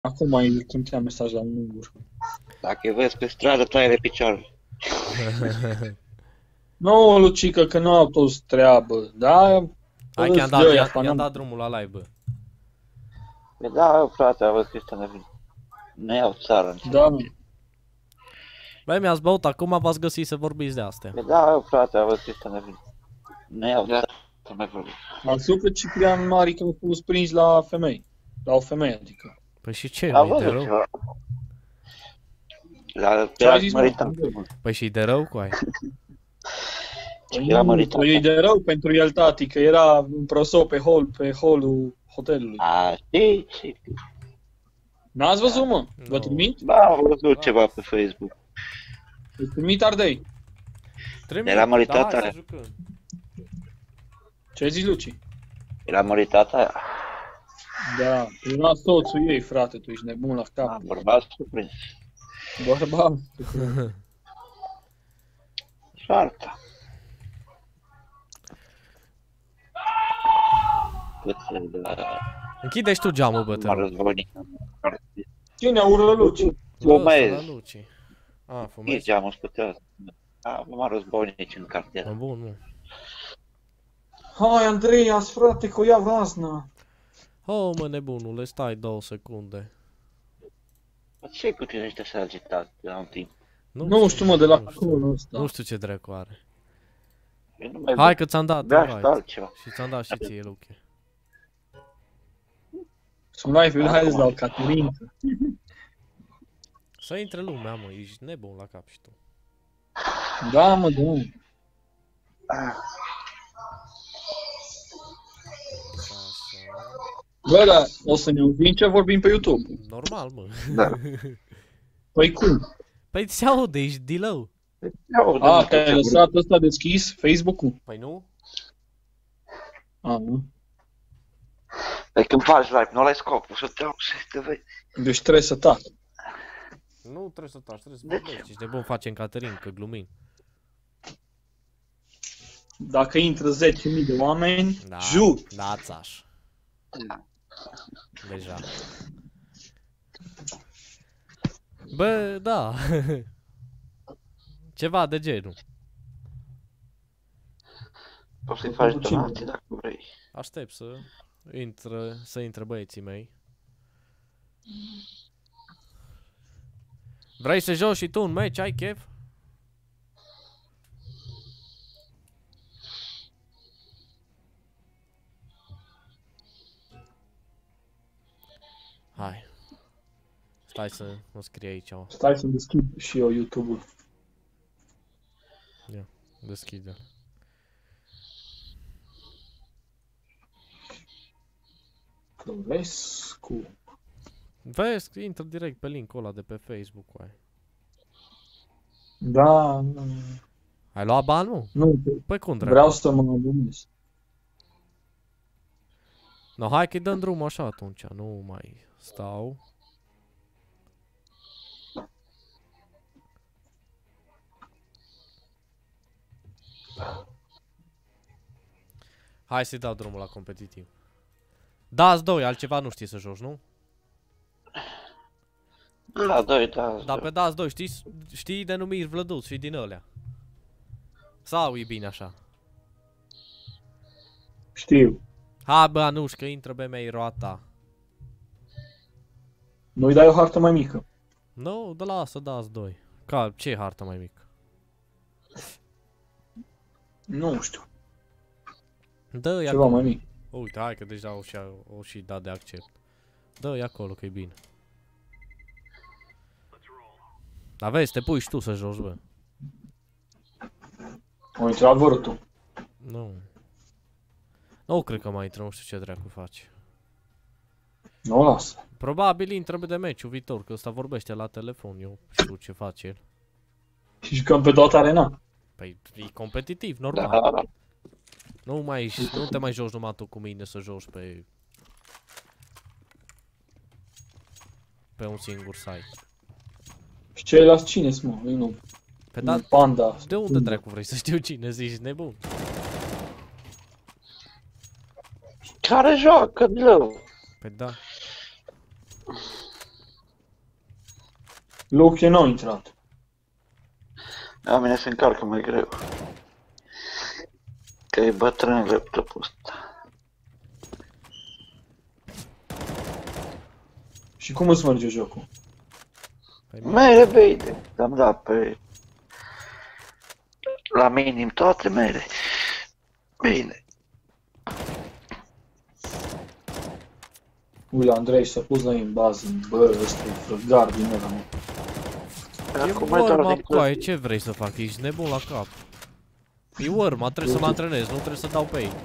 Acum mai trimite mesaj la un ungur. Dacă îi vezi pe stradă, taie-le picioarele. Nu, Lucică, că nu au toți treabă, da? Hai că i-am dat drumul la live, bă. Păi da, frate, a văzut că ăștia ne iau țara. Da, Băi, mi-ați băut, acum v-ați găsit să vorbiți de astea. Păi da, frate, a văzut că ăștia ne iau țara. Să mai vorbim. am spus pe Ciprian Mari că a fost prins la femei. La o femeie, adică. Păi și ce, A nu-i de văzut rău? ceva. La Ce ai zis, mă? măritat. Păi și de rău cu aia? Era măritat. E de rău pentru el, tati, că era în prosop pe holul hotelului. A, știi. N-ați văzut, mă? Vă Nu. trimit? Da, am văzut ceva pe Facebook. Vă trimit Ardei. Trimit, Era măritata da, hai aia. să jucăm. Ce ai zis, Luci? Era măritata aia. Da, era soțul ei, frate, tu ești nebun la Da, cap. bărbat surprins. Bărbat. Soarta. Cât de la... Închide-și tu geamul, bă, te M-a rog. răzbunit. Cine urlă Luci? Fumez. Ăsta, la Luci. A, E fumezi? geamul scutează. A, m-a răzbunit în cartier. Mă, bun, nu. Hai, Andreas, frate, că o ia razna. Oh, mă, nebunule, stai 2 secunde. Ce cu tine ești așa agitat de la un timp? Nu știu, mă, de la nu știu. acolo ăsta. Nu știu ce dracu are. Eu nu mai Hai că ți-am dat bea și invite. altceva. Și ți-am dat și ție, Luche. Sunt live-ul, haideți la Caterinca. Să intre lumea, mă, ești nebun la cap și tu. Da, mă, da. Așa. Bă, da, o să ne auzim ce vorbim pe YouTube. Normal, mă. Da. Păi cum? Păi se aude, ești dilău. A, că ai lăsat ăsta deschis, Facebook-ul? Păi nu? A, nu. Păi când faci live, nu ăla-i scopul, să te auzi, să te vezi. Deci trebuie să tac. Nu trebuie să taci, trebuie să De vorbești. Ești nebun, facem Caterin, că glumim. Dacă intră 10.000 de oameni, Da, jur. da, țaș. Deja. Bă, da. Ceva de genul. Poți să-i faci Puțin. donații dacă vrei. Aștept să intre băieții mei. Vrei să joci și tu un meci? Ai chef? Hai. Stai să mă scrie aici. Stai să deschid și eu YouTube-ul. Ia, deschide. Florescu. Vezi, intră direct pe link-ul ăla de pe Facebook. Ai. Da, nu. Ai luat bani, nu? Nu, Păi cum, dracu? vreau să mă abonez. No, hai că-i dăm drumul așa atunci, nu mai stau. Hai să-i dau drumul la competitiv. Dați 2, altceva nu știi să joci, nu? Da, doi, da. Dar pe dați 2 știi denumiri vlăduți și din alea. Sau e bine așa? Știu. Ha, bă, Anuș, că intră pe mei roata. Nu-i dai o hartă mai mică. Nu, de la asta dați 2. Ca, ce hartă mai mică? Nu știu. Dă-i Ceva acolo. mai mic. Uite, hai că deja o și dat de accept. Dă-i acolo că e bine. Dar vezi, te pui și tu să joci, bă. Am intrat vârtul. Nu. Nu cred că mai intră, nu știu ce dracu face. Nu o las. Probabil intră de meciul viitor, că ăsta vorbește la telefon, eu știu ce face el. Și jucăm pe Dota Arena. Păi e competitiv, Da, normal. da, da. Nu te mai joci numai tu cu mine să joci pe un singur site. Și ceilalți cine sunt, mă? Eu nu. Pe da, Panda. de unde dracu vrei să știu cine zici, nebun? Care joacă, blău? Pe da. Luke n-a intrat. La mine se încarcă mai greu. Că e bătrân laptopul ăsta. Și cum îți merge jocul? Mere bine, am dat pe... La minim toate mere. Bine. Ui, Andrei s-a pus la în bază. Bă, ăsta e frăgar din ăla, mă. E Worma, coaie, ce vrei să fac? Ești nebun la cap. E Worma, trebuie să mă antrenez, nu trebuie să dau pe ei.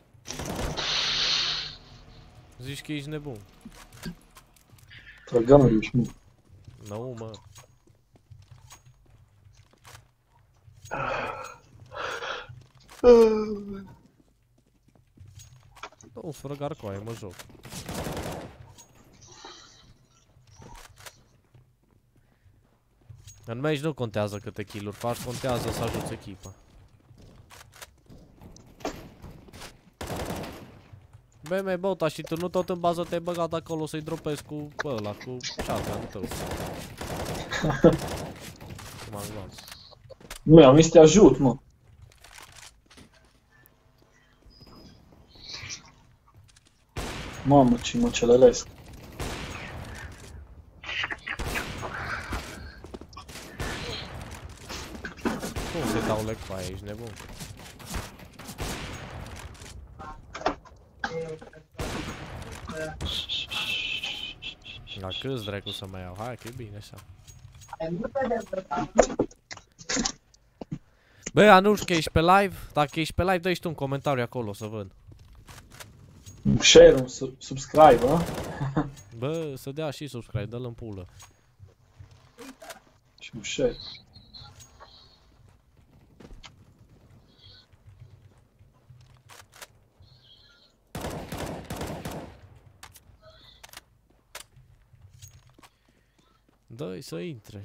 Zici că ești nebun. Frăgar ești, mă. Nu, mă. Nu, frăgar coaie, mă joc. În meci nu contează câte kill-uri faci, contează să ajuți echipa. BM Bota, și tu nu tot în bază te-ai băgat acolo să-i dropezi cu ăla, cu shotgun-ul tău. M-am luat. Nu, am zis să te ajut, mă. Mamă, ce mă celălesc. Cum să dau leg pe aia, ești nebun? La câți dracu să mai iau? Hai că e bine așa. Bă, Anuș, că ești pe live? Dacă ești pe live, dă-i tu un comentariu acolo să văd. Un share, un subscribe, a? Bă, să dea și subscribe, dă-l în pulă. Și un share. Dă-i să intre.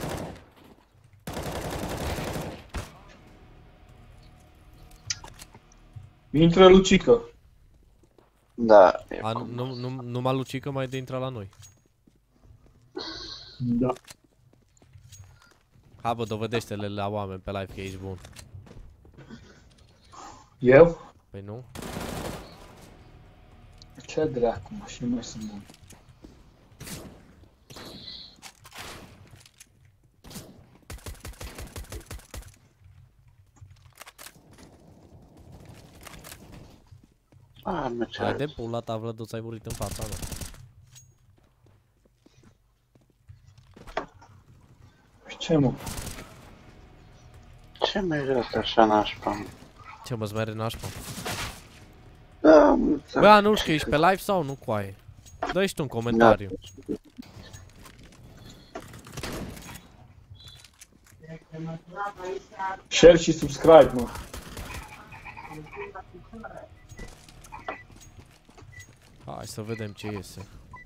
Intră Lucică. Da. A, numai Lucică mai de intra la noi. Da. Hai bă, dovedește-le la oameni pe live că ești bun. Eu? Păi nu? Ce dracu, mă, și mai sunt bun. Ah, nu ce Hai de pula ta, Vlăduț, ai murit în fața mea. Ce, mă? Ce merge asta așa nașpa? Ce mă-ți mere nașpa? Da, Bă, Anuș, că ești pe live sau nu, coaie? Dă-i tu un comentariu. Share și subscribe, mă. Hai să vedem ce iese.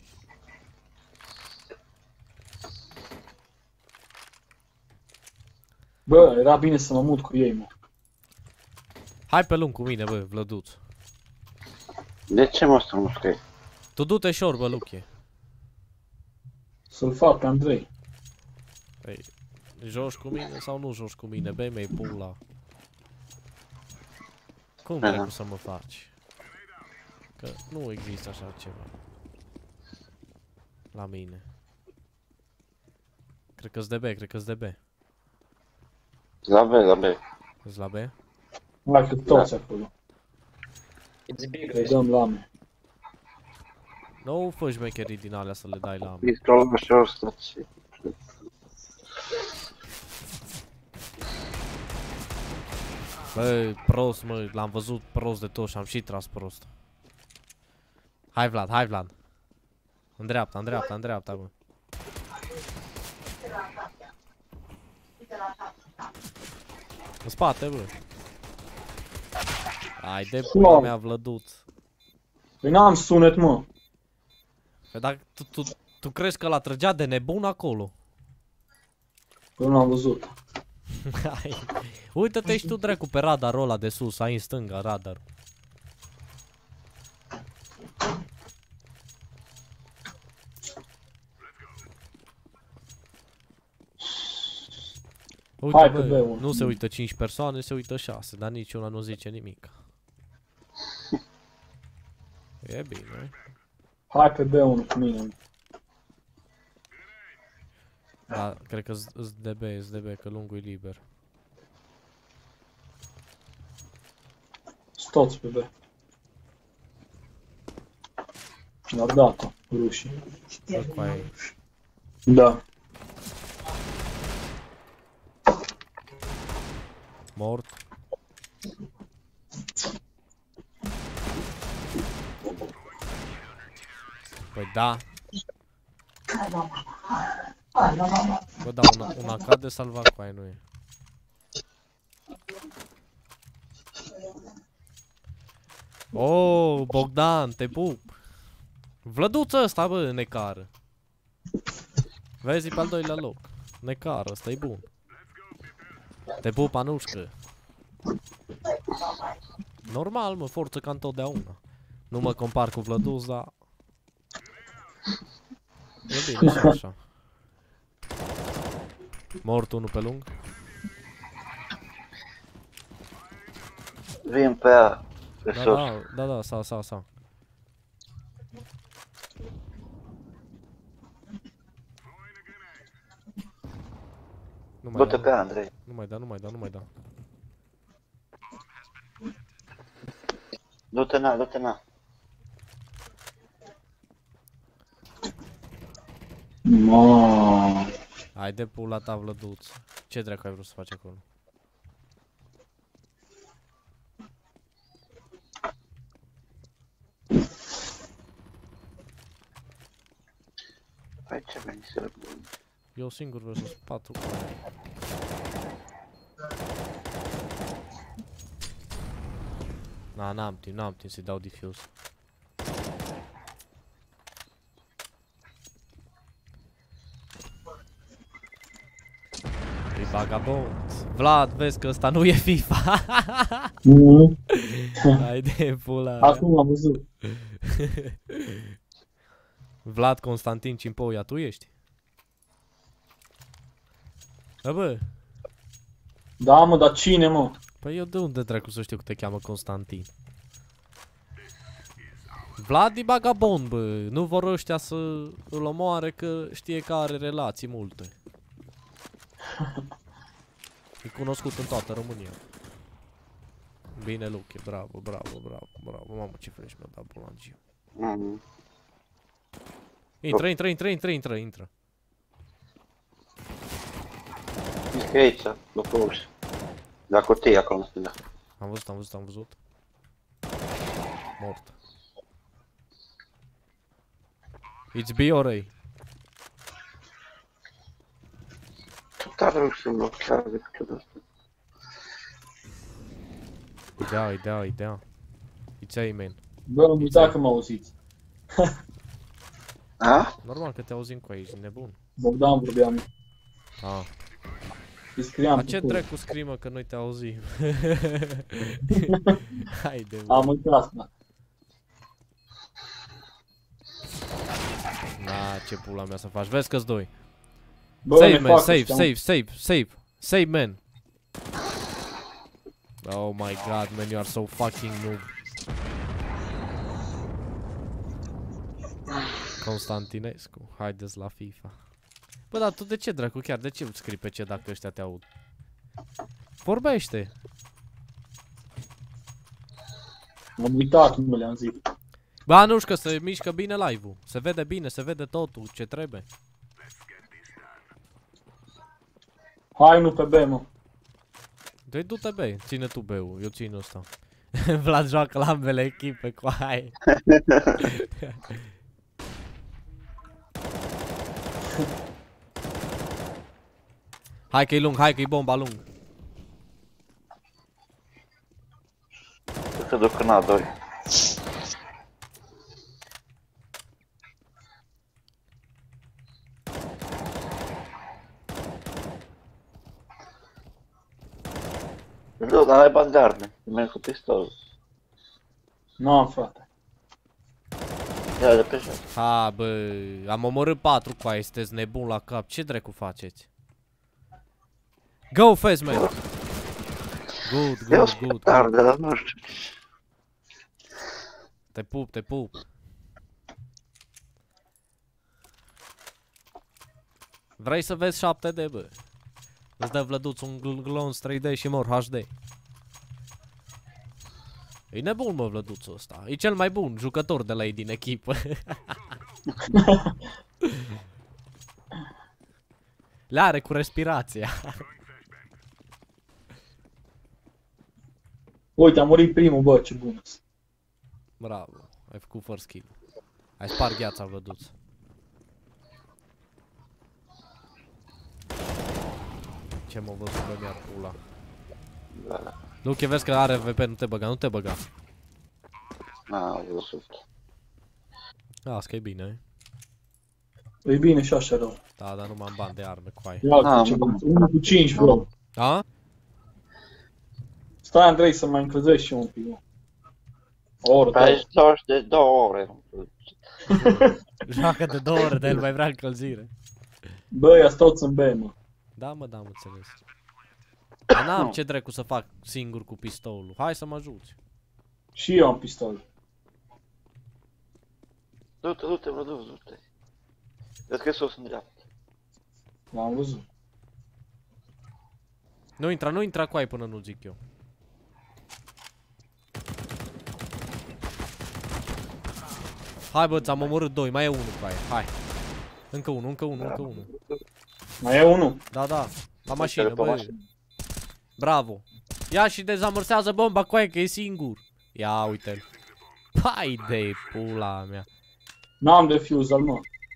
Bă, era bine să mă mut cu ei, mă. Hai pe lung cu mine, bă, Vlăduț. De ce mă să nu scrie? Tu du-te șor, bă, Luche. Să-l fac, Andrei. Păi, joci cu mine sau nu joci cu mine? Băi, mei pula. Cum dracu să mă faci? Că nu există așa ceva. La mine. Cred că-s de B, cred că-s de B. La B, la B. Îți la B? Hai că toți acolo. It's big, Le dăm lame. Nu fă șmecherii din alea să le dai la mine. Pistolul și ăsta. Băi, prost, mă, l-am văzut prost de tot și am și tras prost. Hai Vlad, hai Vlad. În dreapta, în dreapta, în dreapta, bă. În spate, bă. Hai de pula mea, Vlăduț. Păi n-am sunet, mă. Păi dacă tu crezi că l-a trăgea de nebun acolo? Păi nu l-am văzut. Hai. Uită-te și tu, dracu, pe radarul ăla de sus, ai în stânga radar. Uite, Hai pe bă, B1. nu se uită 5 persoane, se uită 6, dar niciuna nu zice nimic. E bine. Hai pe B1 cu mine. Da, cred că SDB, că lungul e liber. Toți pe B. Dar dat-o, rușii. Păi, Da. mort. Păi da. Bă, da, una cade salvat cu aia nu e. Oh, Bogdan, te pup. Vlăduță ăsta, bă, necară. Vezi, pe al doilea loc. Necară, ăsta e bun. Te pup, Anușcă. Normal, mă, forță ca întotdeauna. Nu mă compar cu Vlăduț, dar... E bine și așa. Mort unul pe lung. Vin pe ea, pe sus. Da, sa. Du-te pe ea, Andrei. Nu mai da. Du-te na. Mamă. Hai de pula ta, Vlăduț. Ce dracu ai vrut să faci acolo? Păi ce veni să Eu singur versus 4. Na, n-am timp să-i dau diffuse. E vagabond. Vlad, vezi că ăsta nu e FIFA. Nu. Hai de pula. Acum am văzut. Vlad Constantin Cimpouia, tu ești? Da, bă. Da, mă, dar cine, mă? Păi eu de unde dracu să știu că te cheamă Constantin? Vlad e vagabond, bă. Nu vor ăștia să îl omoare că știe că are relații multe. E cunoscut în toată România. Bine, Luche, bravo. Mamă, ce fresh mi-a dat bulangiu. Intră. E aici, după ușă. La cutie acolo, nu știu, da. Am văzut. Mort. It's B or A? Tot are ușă blochează câte de-asta. Idea. It's A, man. Bă, am uitat că mă auziți. A? Normal că te auzim cu aici, nebun. Bogdan vorbeam. Ah. Îi scriam A pe ce cur. dracu scrii, mă, că noi te auzim? Haide, mă. Am uitat, da. Na, ce pula mea să faci, vezi că-s doi. Bă, Save, ne man, fac ăștia. save, man. Oh my god, man, you are so fucking noob. Constantinescu, haideți la FIFA. Bă, dar tu de ce, dracu, chiar, de ce scrii pe ce dacă ăștia te aud? Vorbește. Am uitat, nu le-am zis. Bă, Anușcă, se mișcă bine live-ul. Se vede bine, se vede totul, ce trebuie. Hai, nu pe B, mă. Doi du-te B, ține tu B-ul, eu țin ăsta. Vlad joacă la ambele echipe cu aia. Hai că-i lung, hai că-i bomba lung. Se duc în A2. Nu, dar ai bani de arme. Merg cu pistolul. N-am, frate. Ia de pe jos. Ha, bă, am omorât 4 cu aia, sunteți nebun la cap, ce dracu faceți? Go fast, man! Good, Eu good, sunt good. tare, dar nu știu. Te pup, te pup. Vrei să vezi 7D, bă? Îți dă Vlăduț un glonț 3D și mor HD. E nebun, mă, Vlăduțul ăsta. E cel mai bun jucător de la ei din echipă. Le are cu respirația. Uite, a murit primul, bă, ce bun. Bravo, ai făcut first kill. Ai spart gheața, Vlăduț. Ce mă văzut că mi-ar pula. Da, Luche, vezi că are VP, nu te băga, nu te băga. n-am văzut. Las că e bine. E bine și așa rău. Da, dar nu m-am bani de arme, cu aia. Ia, ce bun. 1 cu 5, bro. A? Stai, Andrei, să mai încălzești și un pic, bă. O oră, Păi ești doar de 2 ore. Joacă de 2 ore, de el mai vrea încălzire. bă, ia toți în B, mă. Da, mă, da, am înțeles. Dar n-am ce dracu să fac singur cu pistolul. Hai să mă ajuți. Și eu am pistol. Du-te, du-te, bă, du-te. Vezi că sus în dreapta. L-am văzut. Nu intra cu ai până nu zic eu. Hai, bă, ți-am omorât 2, mai e 1 cu aia, hai. Încă unul. Mai e unul. Da, da, la mașină, bă. Bravo. Ia și dezamărsează bomba cu aia, că e singur. Ia, uite-l. Hai de pula mea. N-am defuzal, mă.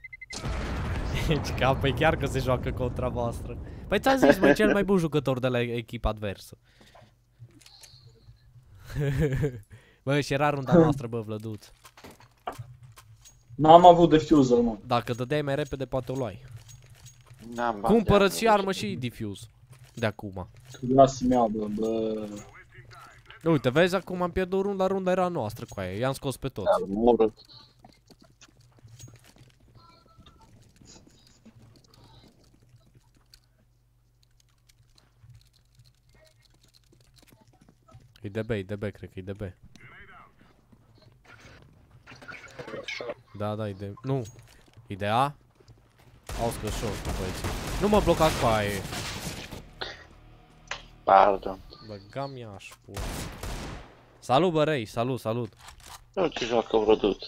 Păi chiar că se joacă contra voastră. Păi ți-am zis, mă, cel mai bun jucător de la echipa adversă. Bă, și era runda noastră, bă, Vlăduț. N-am avut defuzal, mă. Dacă dădeai mai repede, poate o luai. N-am bani. Cumpără-ți și armă și diffuse. De acum. Lasă-mi ia, bă. Uite, vezi, acum am pierdut runda era noastră cu aia. I-am scos pe toți. Mură. E de B, cred că e de B. Da, da, e de... Nu. E de A? Au scos short, băieții. Nu mă bloca cu aia. Pardon. Băgam iaș, pula. Salut, bă, Rei, salut. Nu ce joacă Vlăduț.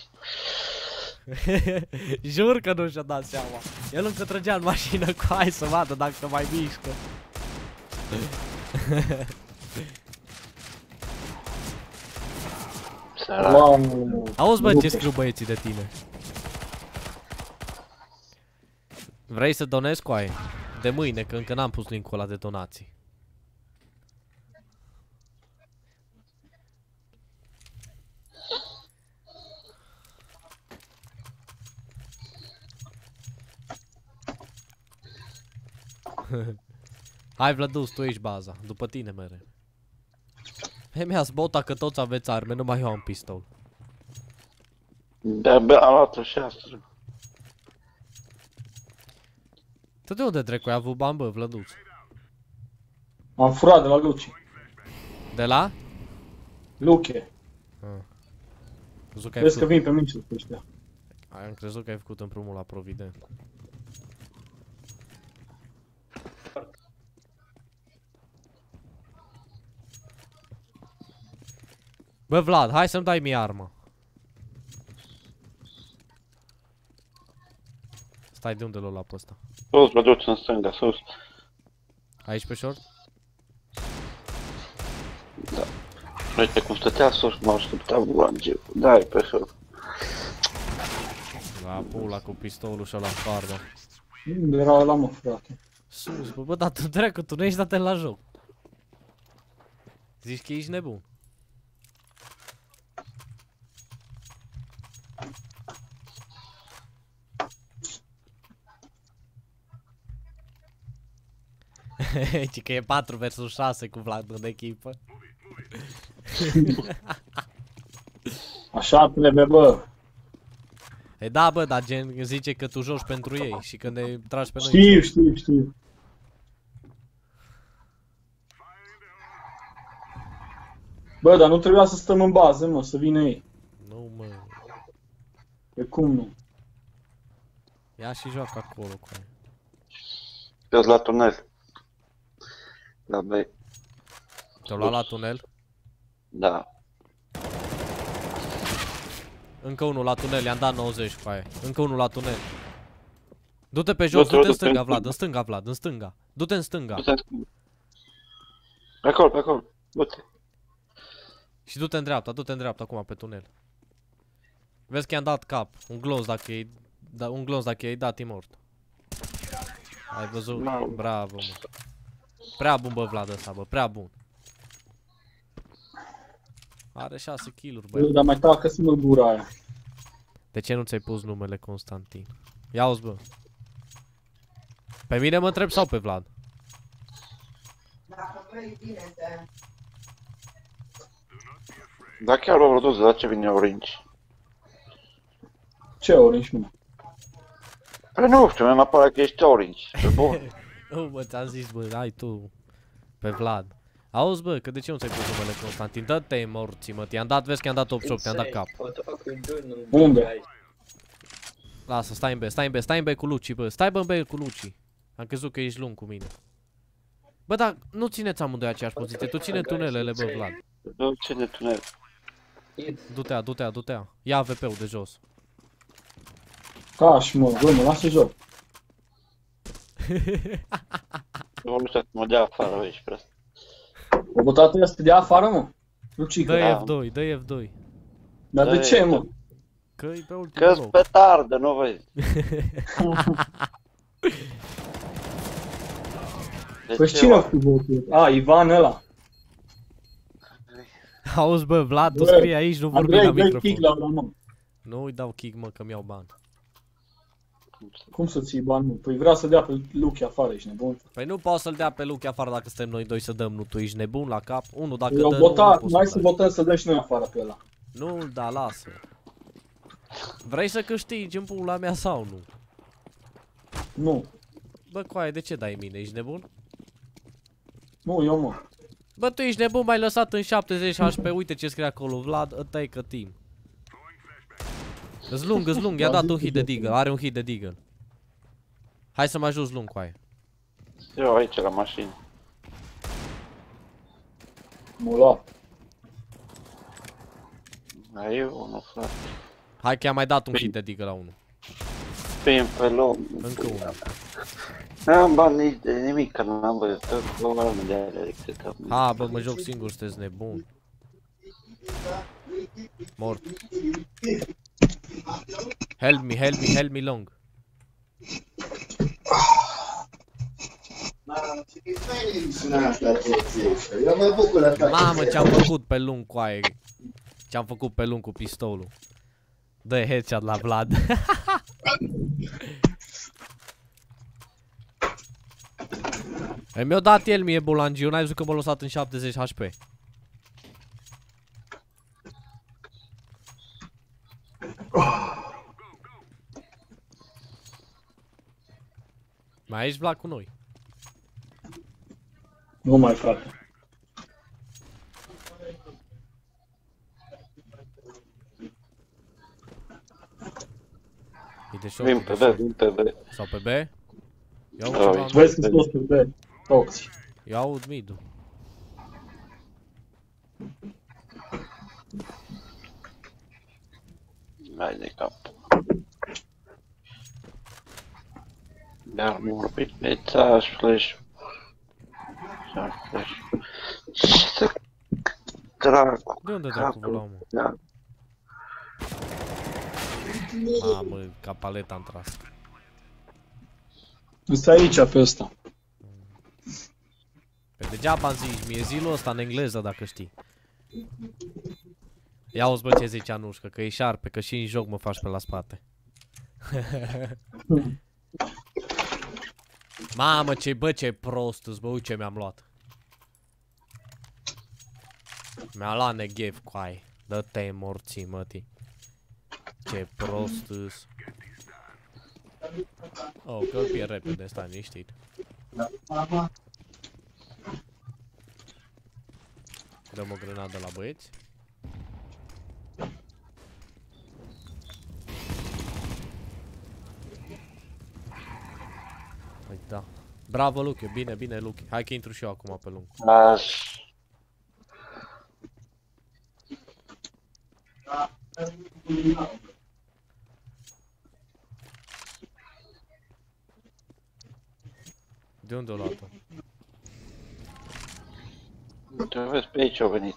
Jur că nu și-a dat seama. El încă trăgea în mașină cu aia să vadă dacă mai mișcă. Sărac. Wow. Auzi, bă, ce scriu băieții de tine? Vrei să donezi cu aia? De mâine, că încă n-am pus link-ul ăla de donații. Hai, Vlăduț, tu ești baza. După tine mere. He, mi-ați bota că toți aveți arme, numai eu am pistol. De-abia am luat-o și asta. Tu de unde dracu ai avut bani, bă, Vlăduț? Am furat de la Luci. De la? Luche. Crezut că ai Vezi că făcut... vin pe mici cu ăștia. Am crezut că ai făcut împrumul la Provident. Bă, Vlad, hai să-mi dai mie armă. Stai, de unde l-o lua pe ăsta? Sus, mă duci în stânga, sus. Aici pe short? Da. Uite cum stătea sus, m-au așteptat bulangiu. Da, e pe sus. La pula cu pistolul și ăla în farbă. Unde era ăla, mă, frate? Sus, bă, dar tu dracu, tu nu ești dat la joc. Zici că ești nebun. Ci că e 4 versus 6 cu Vlad în echipă. Așa trebuie, bă. E da, bă, dar gen zice că tu joci pentru ei și că ne tragi pe noi. Știu. Bă, dar nu trebuia să stăm în bază, mă, să vină ei. Nu, mă. Pe cum nu? Ia și joacă acolo cu aia. Eu la tunel. La B. Te-au luat la tunel? Da. Încă unul la tunel, i-am dat 90 cu aia. Încă unul la tunel. Du-te pe jos, du-te în stânga, Vlad, în stânga, Vlad, în stânga. Du-te în stânga. Pe acolo, pe acolo. Du-te. Și du-te în dreapta, du-te în dreapta acum pe tunel. Vezi că i-am dat cap. Un glonț dacă i-ai un glonț dacă i-ai dat, e mort. Ai văzut? Bravo, mă. Prea bun, bă, Vlad ăsta, bă, prea bun. Are 6 kill-uri, Bă, bă. dar mai tacă-ți-mă gura aia. De ce nu ți-ai pus numele Constantin? Ia uzi, bă. Pe mine mă întreb sau pe Vlad? Dacă vrei, bine te... Da, chiar l-au produs, da, ce vine Orange. Ce orange, mă? Păi nu știu, mi-am apărat că ești Orange. Pe bun. Oh, bă, ți-am zis, bă, ai tu pe Vlad. Auzi, bă, că de ce nu ți-ai pus numele Constantin? Dă-te morții, mă, i-am dat, vezi că i-am dat 88, i-am dat cap. What the fuck we doing? Unde? Lasă, stai în B, stai în B, stai în B cu Luci, bă, stai bă în B cu Luci. Am crezut că ești lung cu mine. Bă, dar nu țineți amândoi aceeași poziție, tu ține tunelele, bă, Vlad. Nu, ce de tunel. Du-te-a, du-te-a, du-te-a. Ia AVP-ul de jos. Cași, mă, bă, mă lasă joc. Eu vreau să mă dea afară aici, pe asta. O bătat ăia să te dea afară, mă? Lucică. Dă F2, dă F2. Dar de ce, mă? Că-i pe ultimul Că-s loc. petardă, nu vezi. Păi cine a făcut votul? A, Ivan ăla. Auzi, bă, Vlad, tu Bă, scrii aici, nu vorbi la Andrei, dă-i microfon. kick la ăla, mă. Nu îi dau kick, mă, că-mi iau bani. Cum să ții bani, mă? Păi vrea să dea pe Luchi afară, ești nebun. Păi nu poți să-l dea pe Luchi afară dacă suntem noi doi să dăm, nu, tu ești nebun la cap? Unul dacă Eu dă, vota, nu poți mai să să dai. votăm să dăm și noi afară pe ăla. Nu-l da, lasă. Vrei să câștigi în pula mea sau nu? Nu, Bă, coaie, de ce dai mine? Ești nebun? nu, eu, mă. Bă, tu ești nebun, m-ai lăsat în 70 HP, uite ce scrie acolo, Vlad, take a team. Îți lung, i-a dat un hit de deagle, are un hit de deagle. Hai să mă ajut lung, coaie. Eu aici la mașină. M-a luat. Mai e unul, frate. Hai că i-am mai dat un hit de deagle la unul. Pim pe loc. Încă unul. N-am bani nici de nimic, că n-am văzut. Tot la urmă de alea decât am. Ha, bă, mă joc singur, sunteți nebun. Mort. Help me long. Eu mă bucur la toate. Mamă, ce-am făcut pe lung, coaie. Ce-am făcut pe lung cu pistolul. Dă headshot la Vlad. Mi-a dat el mie bolangiu, n-ai văzut că m-a lăsat în 70 HP. Mai ești, Vlad, cu noi? Nu mai, frate. E de short, Vin e pe de B, short. vin pe B. Sau pe B? Iau Da, ceva uite. mid. Vezi că-s toți pe B. Toți. Iau mid-ul. Hai de cap. Dar morbid, mețaș, flash. Flash. Ce să... Dracu. De unde dracu vă luau, mă? Da. Mamă, ca paleta am tras. Îți aici pe ăsta. Pe degeaba am zis, mie zilul ăsta în engleză dacă știi. Ia uzi, bă, ce zice Anușca, că e șarpe, că și în joc mă faci pe la spate. Mamă, ce prost, bă, uite ce mi-am luat. Mi-a luat Negev, coai. Dă-te morții, mătii. Ce prost -s. Oh, că îl pierd repede, stai liniștit. Dăm o grenadă la băieți. Păi da. Bravo, Luke, bine, bine, Luke. Hai că intru și eu acum pe lung. Las. De unde o luat-o? Te vezi pe aici au venit.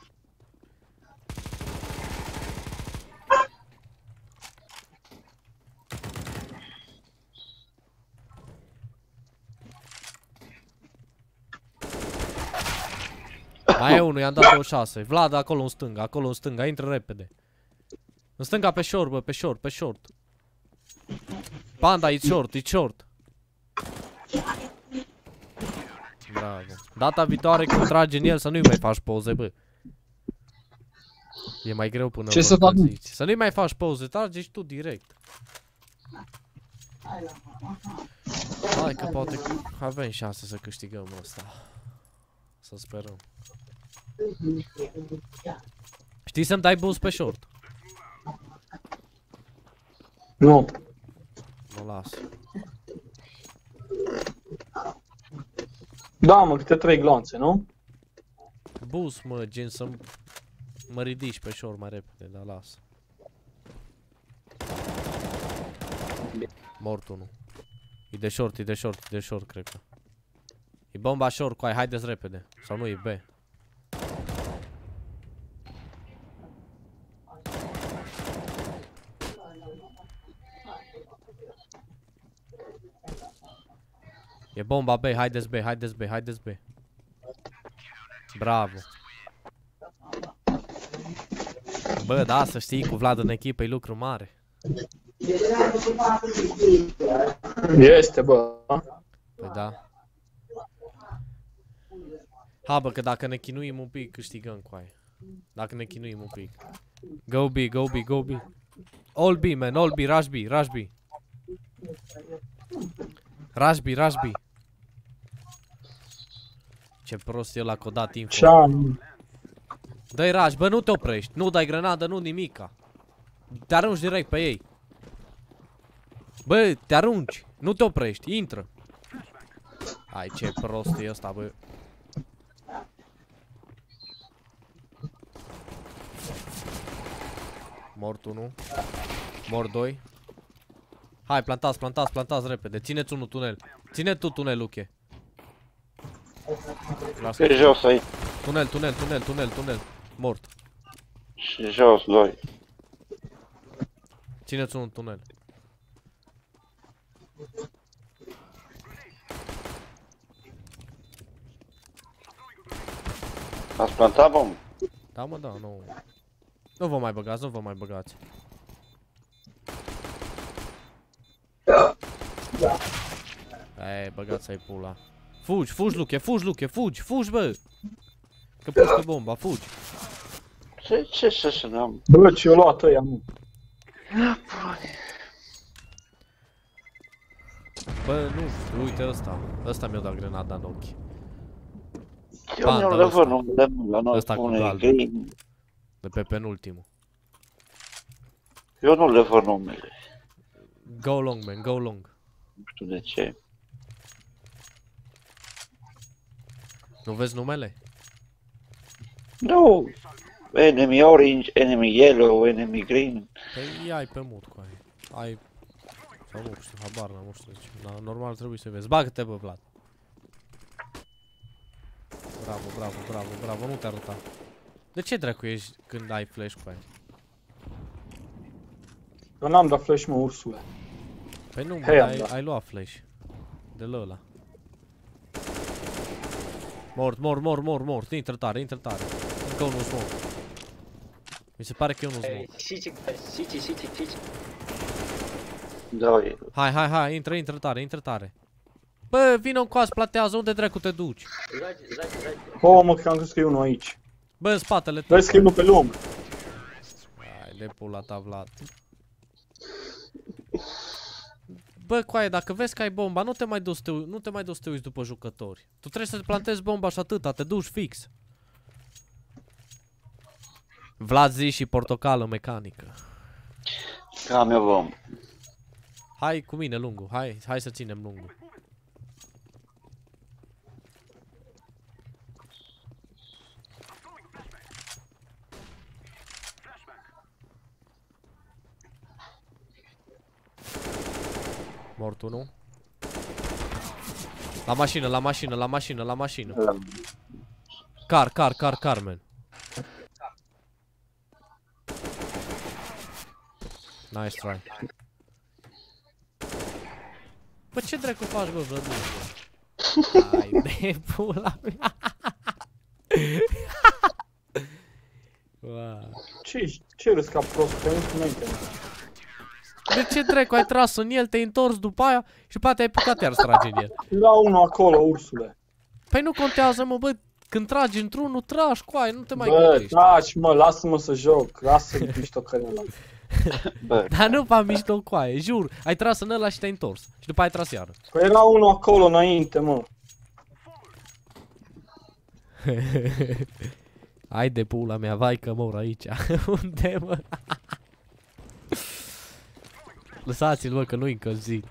Mai e unul, i-am dat 26. Vlad, acolo în stânga, intră repede. În stânga pe short, bă, pe short. Panda, e short. Bravo. Data viitoare când tragi în el să nu-i mai faci poze, bă. E mai greu până Ce să fac? Să nu-i mai faci poze, tragi tu direct. Hai că poate avem șanse să câștigăm ăsta. Să sperăm. Știi să-mi dai boost pe short? Nu. Mă las. Da, mă, câte 3 glonțe, nu? Boost, mă, gen să mă ridici pe short mai repede, dar las. Mort unul. E de short, cred că. E bomba short, coai, haideți repede. Sau nu, e B. E bomba B, haideți B. Bravo. Bă, da, să știi, cu Vlad în echipă e lucru mare. Este, bă. Păi da. Ha, bă, că dacă ne chinuim un pic, câștigăm cu aia. Dacă ne chinuim un pic. Go B. All B, man, all B, rush B. Rush B. Ce prost e ăla că o dat info. Ce-am? Dă-i rush, bă, nu te oprești. Nu dai grenadă, nu nimica. Te arunci direct pe ei. Bă, te arunci. Nu te oprești, intră. Hai, ce prost e ăsta, bă. Mort 1. Mort 2. Hai, plantați repede. Țineți unul tunel. Ține tu tunel, Luche. E jos aici. Tunel. Mort. Și jos, doi. Țineți unul tunel. Ați plantat bomb? Da, mă, da, nu. Nu vă mai băgați, Ei, băgați-ai pula. Fugi, Luche, fugi, bă! Că puște bomba, fugi. Ce să n-am? Bă, ce-o luat ăia, mă. Bă, nu, uite ăsta mi-a dat grenada în ochi. Eu nu le văd numele la noi, Ăsta cu spune galben. green. De pe penultimul. Eu nu le văd numele. Go long, man, go long. Nu știu de ce. Nu vezi numele? Nu. Enemy orange, enemy yellow, enemy green. Păi ai pe mut cu aia. Ai... Sau nu știu, habar n-am, nu știu de ce. Normal trebuie să vezi. Bagă-te, bă, Vlad. Bravo, nu te arăta. De ce dracu ești când ai flash cu aia? Eu n-am dat flash, mă, ursule. Păi nu, Hei, mă, ai luat flash. De ăla. Mort, intră tare. Încă unul smoke. Mi se pare că e unul smoke. City. Doi. Hai, intră tare. Bă, vină încoace, platează, unde dracu te duci? Сзади. Oh, mă, că am crezut că e unul aici. Bă, în spatele tău. Vezi că e unul pe lung. Hai de pula ta, Vlad. Bă, coaie, dacă vezi că ai bomba, nu te mai duci să te uiți după jucători. Tu trebuie să plantezi bomba și atâta, te duci fix. Vlad zi și portocală mecanică. Cam eu vom. Hai cu mine lungul, hai să ținem lungul. Mort unul. La mașină, la mașină, la mașină, la mașină. Car, man. Nice try. Bă, ce dracu faci, bă, Vlăduț? Hai de pula mea. Wow. Ce râs ca prost, că nu înainte. De ce dracu ai tras în el, te-ai întors după aia și după aia te-ai apucat iar să tragi în el? La unul acolo, ursule. Păi nu contează, mă, bă, când tragi într-unul, tragi cu aia, nu te mai Bă, gândești. tragi, mă, lasă-mă să joc, lasă-mi miștocările ăla. Bă, Dar nu v-am mișto cu aia, jur, ai tras în ăla și te-ai întors. Și după aia ai tras iară. Păi era unul acolo înainte, mă. Hai de pula mea, vai că mor aici. Unde, mă? Lăsați-l, mă, că nu-i încălzit.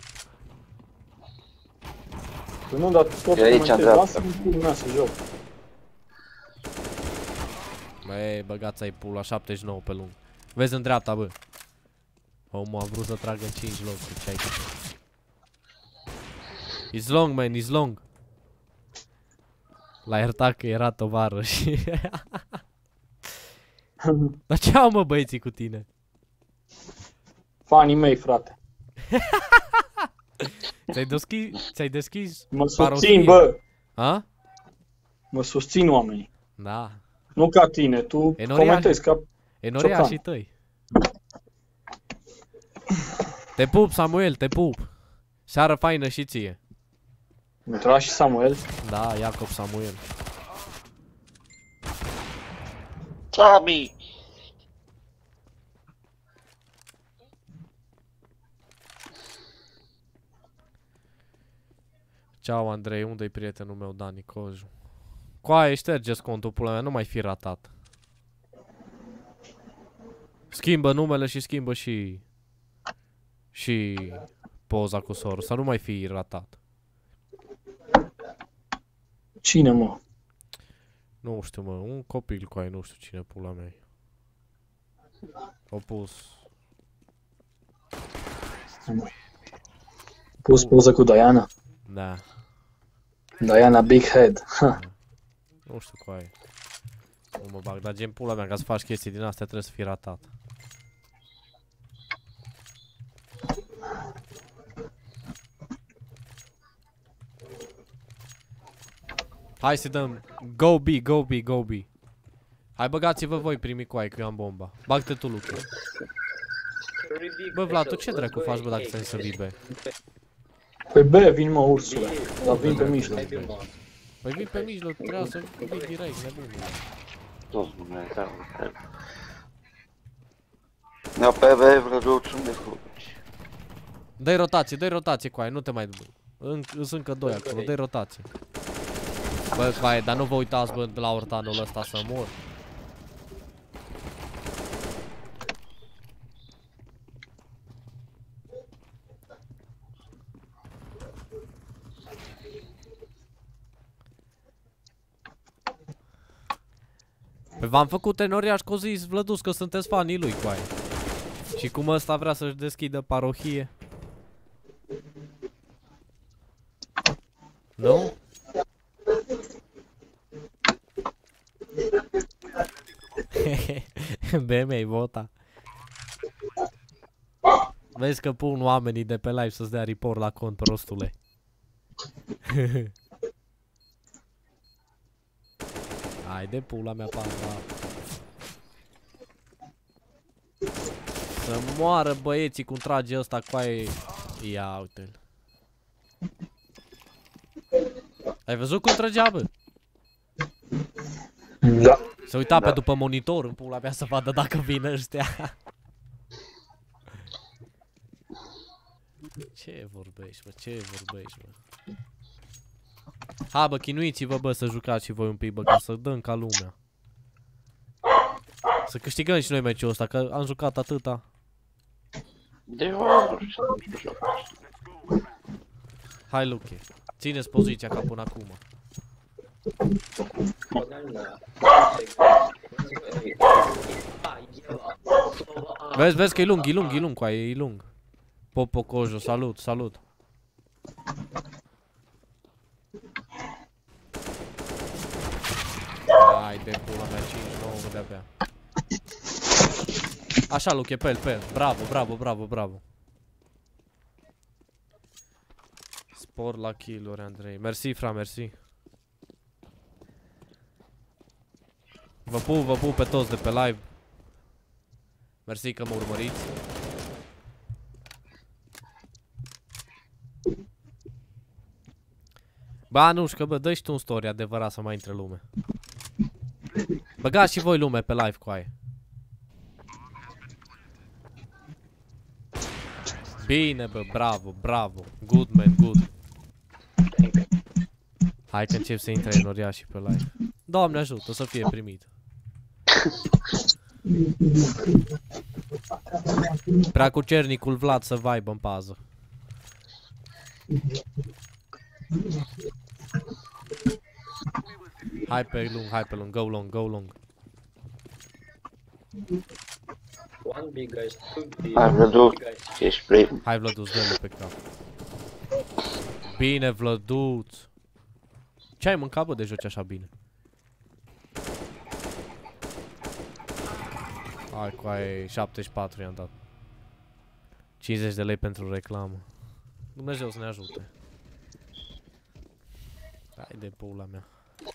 Păi nu, dar tot E aici, comentez, dreapta. lasă-mi pula mea să joc. Băi, băgați-ai pula, 79 pe lung. Vezi în dreapta, bă. Omul a vrut să tragă în 5 locuri, ce ai făcut? It's long, man, it's long. L-a iertat că era tovarăș. Dar ce au, mă, băieții cu tine? Fanii mei, frate. Ți-ai deschis Mă parohie? susțin, bă. A? Mă susțin oamenii. Da. Nu ca tine, tu Enoriaș. comentezi ca... Enoriașii tăi. Te pup, Samuel, te pup. Seară faină și ție. Intra și Samuel. Da, Iacob Samuel. Sami! Ceau, Andrei, unde-i prietenul meu, Dani Coju? Coaie, ștergeți contul, pula mea, nu mai fi ratat. Schimbă numele și schimbă și poza cu sorul, să nu mai fi ratat. Cine, mă? Nu știu, mă, un copil coaie, nu știu cine pula mea. O pus. Pus poză cu Diana. Da, Diana Big Head. Ha. nu știu coaie. Nu mă bag, dar gen pula mea, ca să faci chestii din astea trebuie să fii ratat. Hai să dăm go B, go B, go B. Hai băgați-vă voi primii coaie, că eu am bomba. Bag-te tu, Luca. Bă, Vlad, tu ce dracu faci, bă, dacă ți-ai să vii, bă? Păi bă, vin, mă, ursule. Dar vin pe mijloc. Păi vii pe mijloc, trebuia să vii direct, nebunule. Toți Dumnezeu. Ne-au pe Vlăduț, unde fugi? Dă-i rotație, coaie, nu te mai... Sunt încă doi acolo, dă-i rotație. Bă, coaie, dar nu vă uitați, bă, la ortanul ăsta să mor. Păi v-am făcut Enoriaș că o zis Vlăduț că sunteți fanii lui, coaie. Și cum ăsta vrea să-și deschidă parohie? Nu? BM-i vota. Vezi că pun oamenii de pe live să-ți dea report la cont, prostule. Hai de pula mea, panda. Să moară băieții cum trage ăsta coaie. Ia uite-l. Ai văzut cum trăgea, bă? Da. Se uita pe după monitor în pula mea să vadă dacă vin ăștia. Ce vorbești, bă? Ce vorbești, bă? Ha, bă, chinuiți-vă, bă, să jucați și voi un pic, bă, ca să dăm ca lumea. Să câștigăm și noi meciul ăsta, că am jucat atâta. De ori și nu joc. Hai, Luche. Ține-ți poziția ca până acum. Vezi că e lung cu aia, e lung. Popo Cojo, salut. Hai de pula mea, 5-9 de-abia. Așa, Luche, pe el. Bravo. Spor la kill-uri, Andrei. Mersi, fra, mersi. Vă pup pe toți de pe live. Mersi că mă urmăriți. Bă, Anușcă, bă, dă-și tu un story adevărat să mai intre lume. Băgați și voi lume pe live cu aia. Bine, bă, bravo. Good, man, good. Hai că încep să intre în oriașii pe live. Doamne ajută, o să fie primit. Prea cu cernicul Vlad să vibe în pază. Hai pe lung, go long. One big guys, two big Hai, Vladu, guys. ești prim. Hai, Vlăduț, dă-le pe cap. Bine, Vlăduț. Ce ai mâncat, bă, de joci așa bine? Hai, cu aia 74 i-am dat. 50 de lei pentru reclamă. Dumnezeu să ne ajute. Hai de pula mea.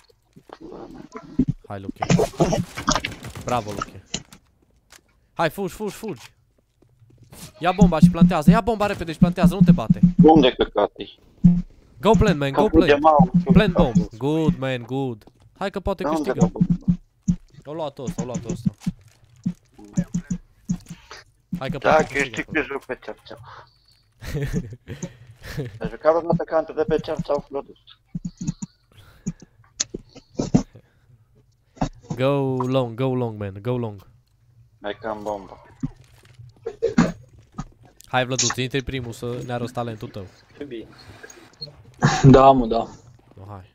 Hai, Luche. Bravo, Luche. Hai, fugi. Ia bomba și plantează. Ia bomba repede și plantează, nu te bate. Unde căcati? Go plant, man, go plant. Plant bomb. Good, man, good. Hai că poate câștigăm. O luat ăsta. Hai că poate câștigăm. Da, joc pe cearceau. Ai jucat o dată cantă de pe cearceau, Vlăduț. Go long, man, go long. Mai cam bomba. Hai, Vlăduț, intri primul să ne arăți talentul tău. To be. Da, mă, da. No, hai.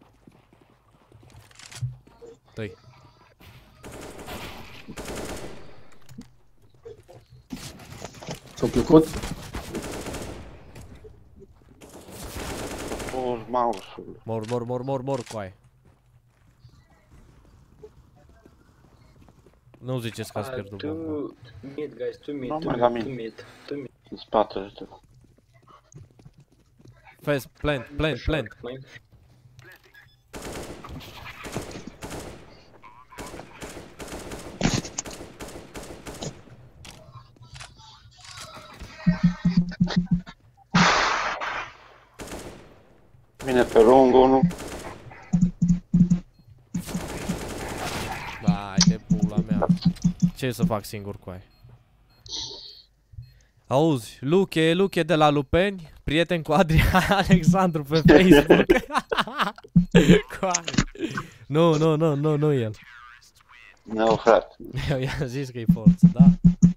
Tăi. Ți-a plăcut? Pus mouse-ul. Mor, coaie. Nu ziceți că ați pierdut bomba. Two mid guys, two mid, Nu, two mai la mid, mine. two mid. În spatele tău. Fast, plant. Mine. Vine pe lung unul. Hai de pula mea. Ce să fac singur cu aia? Auzi, Luche de la Lupeni, prieten cu Adrian Alexandru pe Facebook. Nu el. Nu, frate. Eu i-am zis că e forță, da?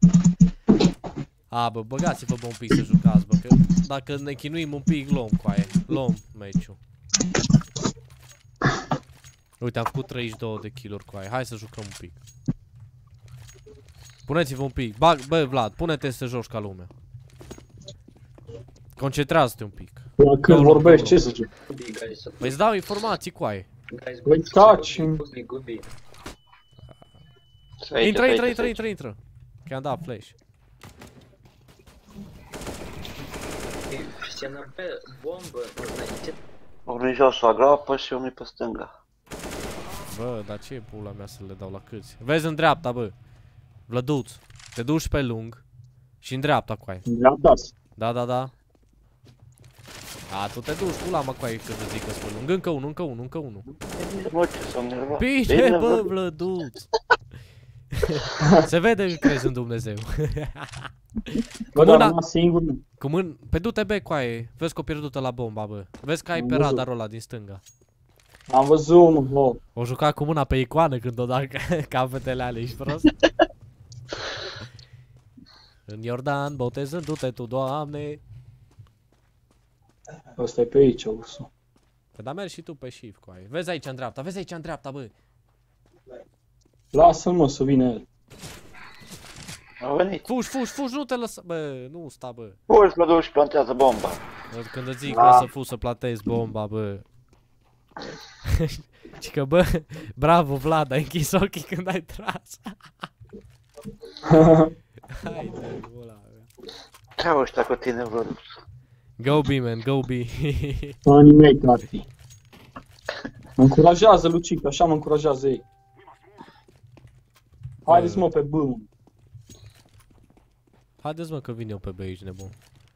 A, bă, băgați-vă bă un pic să jucați, bă, că dacă ne chinuim un pic, luăm cu aia. Luăm meciul. Uite, am făcut 32 de kill-uri cu aia. Hai să jucăm un pic. Puneți-vă un pic. Bă, Vlad, pune-te să joci ca lumea. Concentrează-te un pic. Când vorbești, ce să zic? Two big guys. Păi îți dau informații cu aia. Guys, Păi good, taci. good B. Intră. Că i-am dat flash. Все на Б, бомба, нужно идти. Unul jos la groapă și unul pe stânga. Bă, dar ce e pula mea să le dau la câți? Vezi în dreapta, bă. Vlăduț, te duci pe lung și în dreapta cu aia. Mi-am dat. Da. A, tu te duci pula mă cu aia când îți zic că pe lung. Încă unul. Mă, ce s-am nervat. Bine, bă, Vlăduț. Se vede că crezi în Dumnezeu. Bă, dar numai singur. Pe du-te be cu aia. Vezi că o pierdută la bomba, bă. Vezi că ai pe radarul ăla din stânga. Am văzut unul, bă. O juca cu mâna pe icoană când o da capetele alea, ești prost? În Iordan, botezându-te tu, Doamne. Ăsta e pe aici, ursul. Păi da, mergi și tu pe shift cu aia. Vezi aici în dreapta, vezi aici în dreapta, bă. Lasă-l, mă, să vină el. A venit. Fugi, fugi, fugi, nu te lăsa, bă, nu sta, bă. Fugi, mă duc și plantează bomba. Când îți zic că o să fugi să plantezi bomba, bă. Și că, bă, bravo, Vlad, ai închis ochii când ai tras. Haide, ăla. Ce-au ăștia cu tine, bro? Go B, man, go B. Anii mei, tati. Mă încurajează, Lucic, așa mă încurajează ei. Haideți, mă, pe B. Haideți, mă, că vin eu pe B aici, nebun.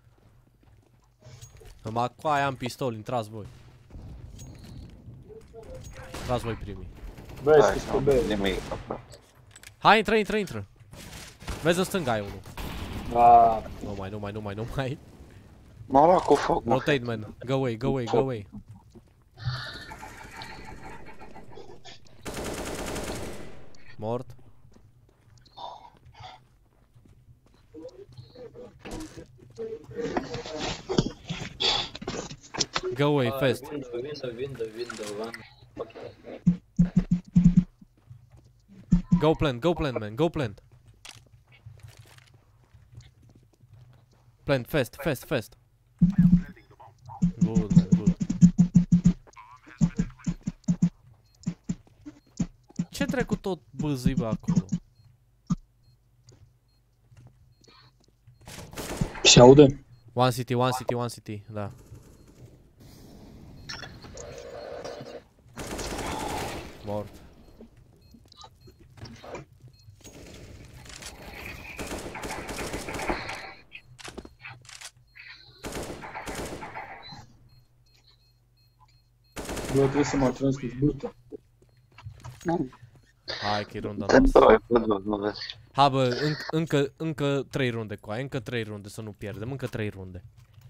Numai cu aia am pistol, intrați voi. Intrați voi primii. Vezi că pe B. Nimic. Hai, intră, intră, intră. Vezi în stânga ai unul. Ah, Nu mai. M-a luat cu foc, mă. Rotate, man. Go away, go away, go away. Mort. Go away, fast. Window, one. Okay. Go plant, man, go plant. Plant, fast. Good, man, good. Ce trecut tot bâzii, bă, acolo? se aude? One city, da. Mort. Bă, trebuie să mă trăiesc cu zbută. Hai că e runda Te noastră. doi, cu două, nu vezi. Ha, bă, încă 3 runde cu aia, încă 3 runde să nu pierdem, încă 3 runde.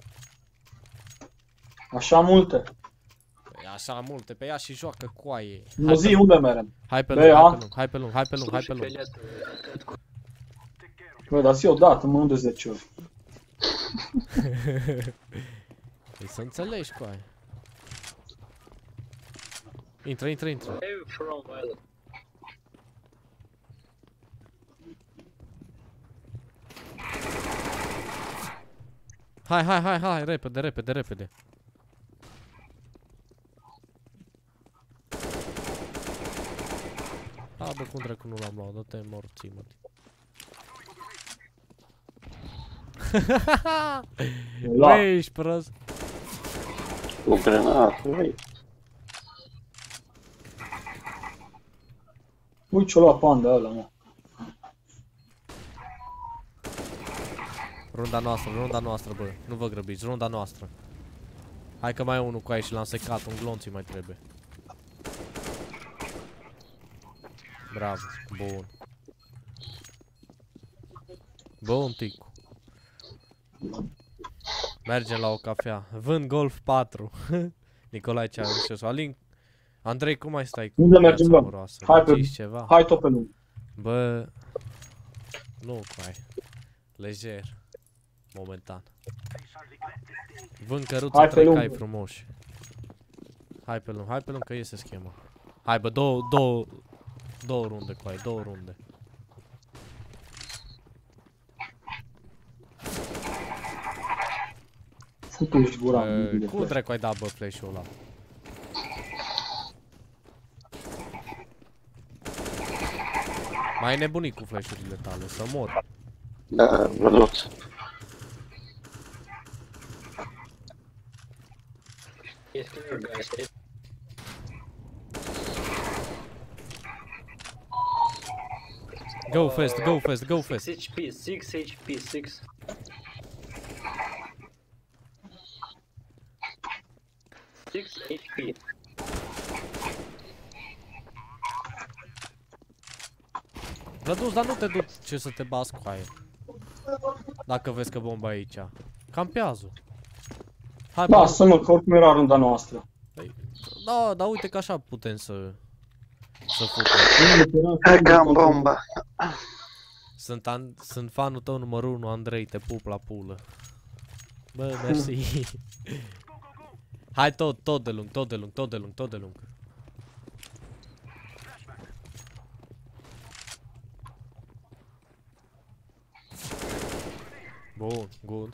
Așa multe. Păi așa multe, pe ea și joacă cu aie. Nu zi unde merem. Hai pe Bea. lung, hai pe lung. Bă, dar zi odată, mă, unde 10 ori. Păi să înțelegi cu aia. Intră. Hey, from Violet. Hai, repede. A, bă, cum dracu nu l-am luat, dă-te morții, mă. Bă, ești prost. Cu grenată, băi. Ui, ce-o lua panda ăla, mă. Runda noastră, bă. Nu vă grăbiți, runda noastră. Hai că mai e unul cu aia și l-am secat, un glonț mai trebuie. Bravo, bun. Bun, ticu. Mergem la o cafea. Vând Golf 4. Nicolae Ceaușescu. Alin, Andrei, cum mai stai cu Unde mergem, bă? amoroasă? Hai pe... Ceva? Hai tot pe lung. Bă, nu cu aia. Lejer. Momentan. Vând căruță, Hai pe 3 lung, cai bă. frumoși. Hai pe lung că iese schema. Hai bă, două runde cu aia, 2 runde. Futu-și gura. Cum dracu ai dat, bă, flash-ul ăla? Mai nebunit cu flash-urile tale, să mor. Da, văduț. Yes, clear, guys. Go fast. 6 HP, 6. HP. Văduț, dar nu te duci să te bați cu aia. Dacă vezi că bomba e aici. Campează. Hai, bă. Lasă-mă, că oricum era runda noastră. Da, dar uite că așa putem să futem. Hai că am bomba. Sunt fanul tău numărul 1, Andrei, te pup la pulă. Bă, mersi. Hai tot de lung, tot de lung, tot de lung, tot de lung. Bun, good.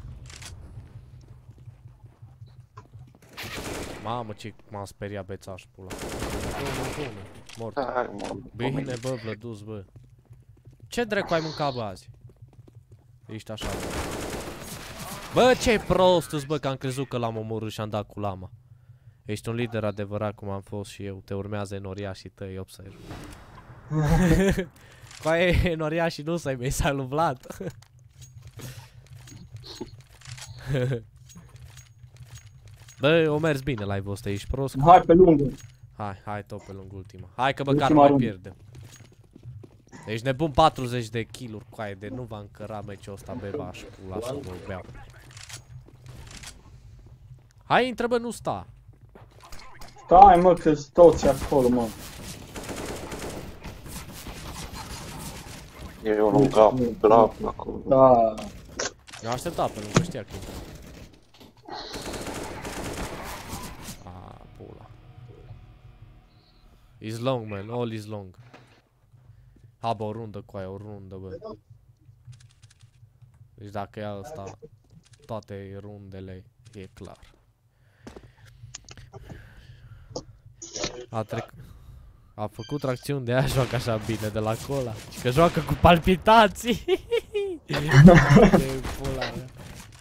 Mamă, ce m-a speriat bețaș, pula. Bun, mort. Hai, mă. Bine, bă, Vlădus, bă. Ce dracu ai mâncat, bă, azi? Ești așa, bă. Bă, ce prost, bă, că am crezut că l-am omorât și am dat cu lama. Ești un lider adevărat cum am fost și eu. Te urmează enoriașii tăi, observ. Coaie, enoriașii nu să-i mei, s-a lui Vlad. Bă, o mers bine live-ul ăsta, ești prost? Hai pe lungă. Hai tot pe lung ultima. Hai că măcar Ultima nu mai rundă. pierdem. Ești nebun, 40 de kill-uri, coaie, de nu va încăra meciul ăsta, bebaș, pula să vă beau. Hai, intră, bă, nu sta. Stai, mă, că-s toți acolo, mă. E un grab acolo. Da. Eu așteptat pe lângă, știa că intră. Pula. Is long, man, all is long. Ha, bă, o rundă, coaie, o rundă, bă. Deci dacă ia ăsta, toate rundele, e clar. A făcut tracțiuni, de aia joacă așa bine de la cola. Și că joacă cu palpitații. De pula mea.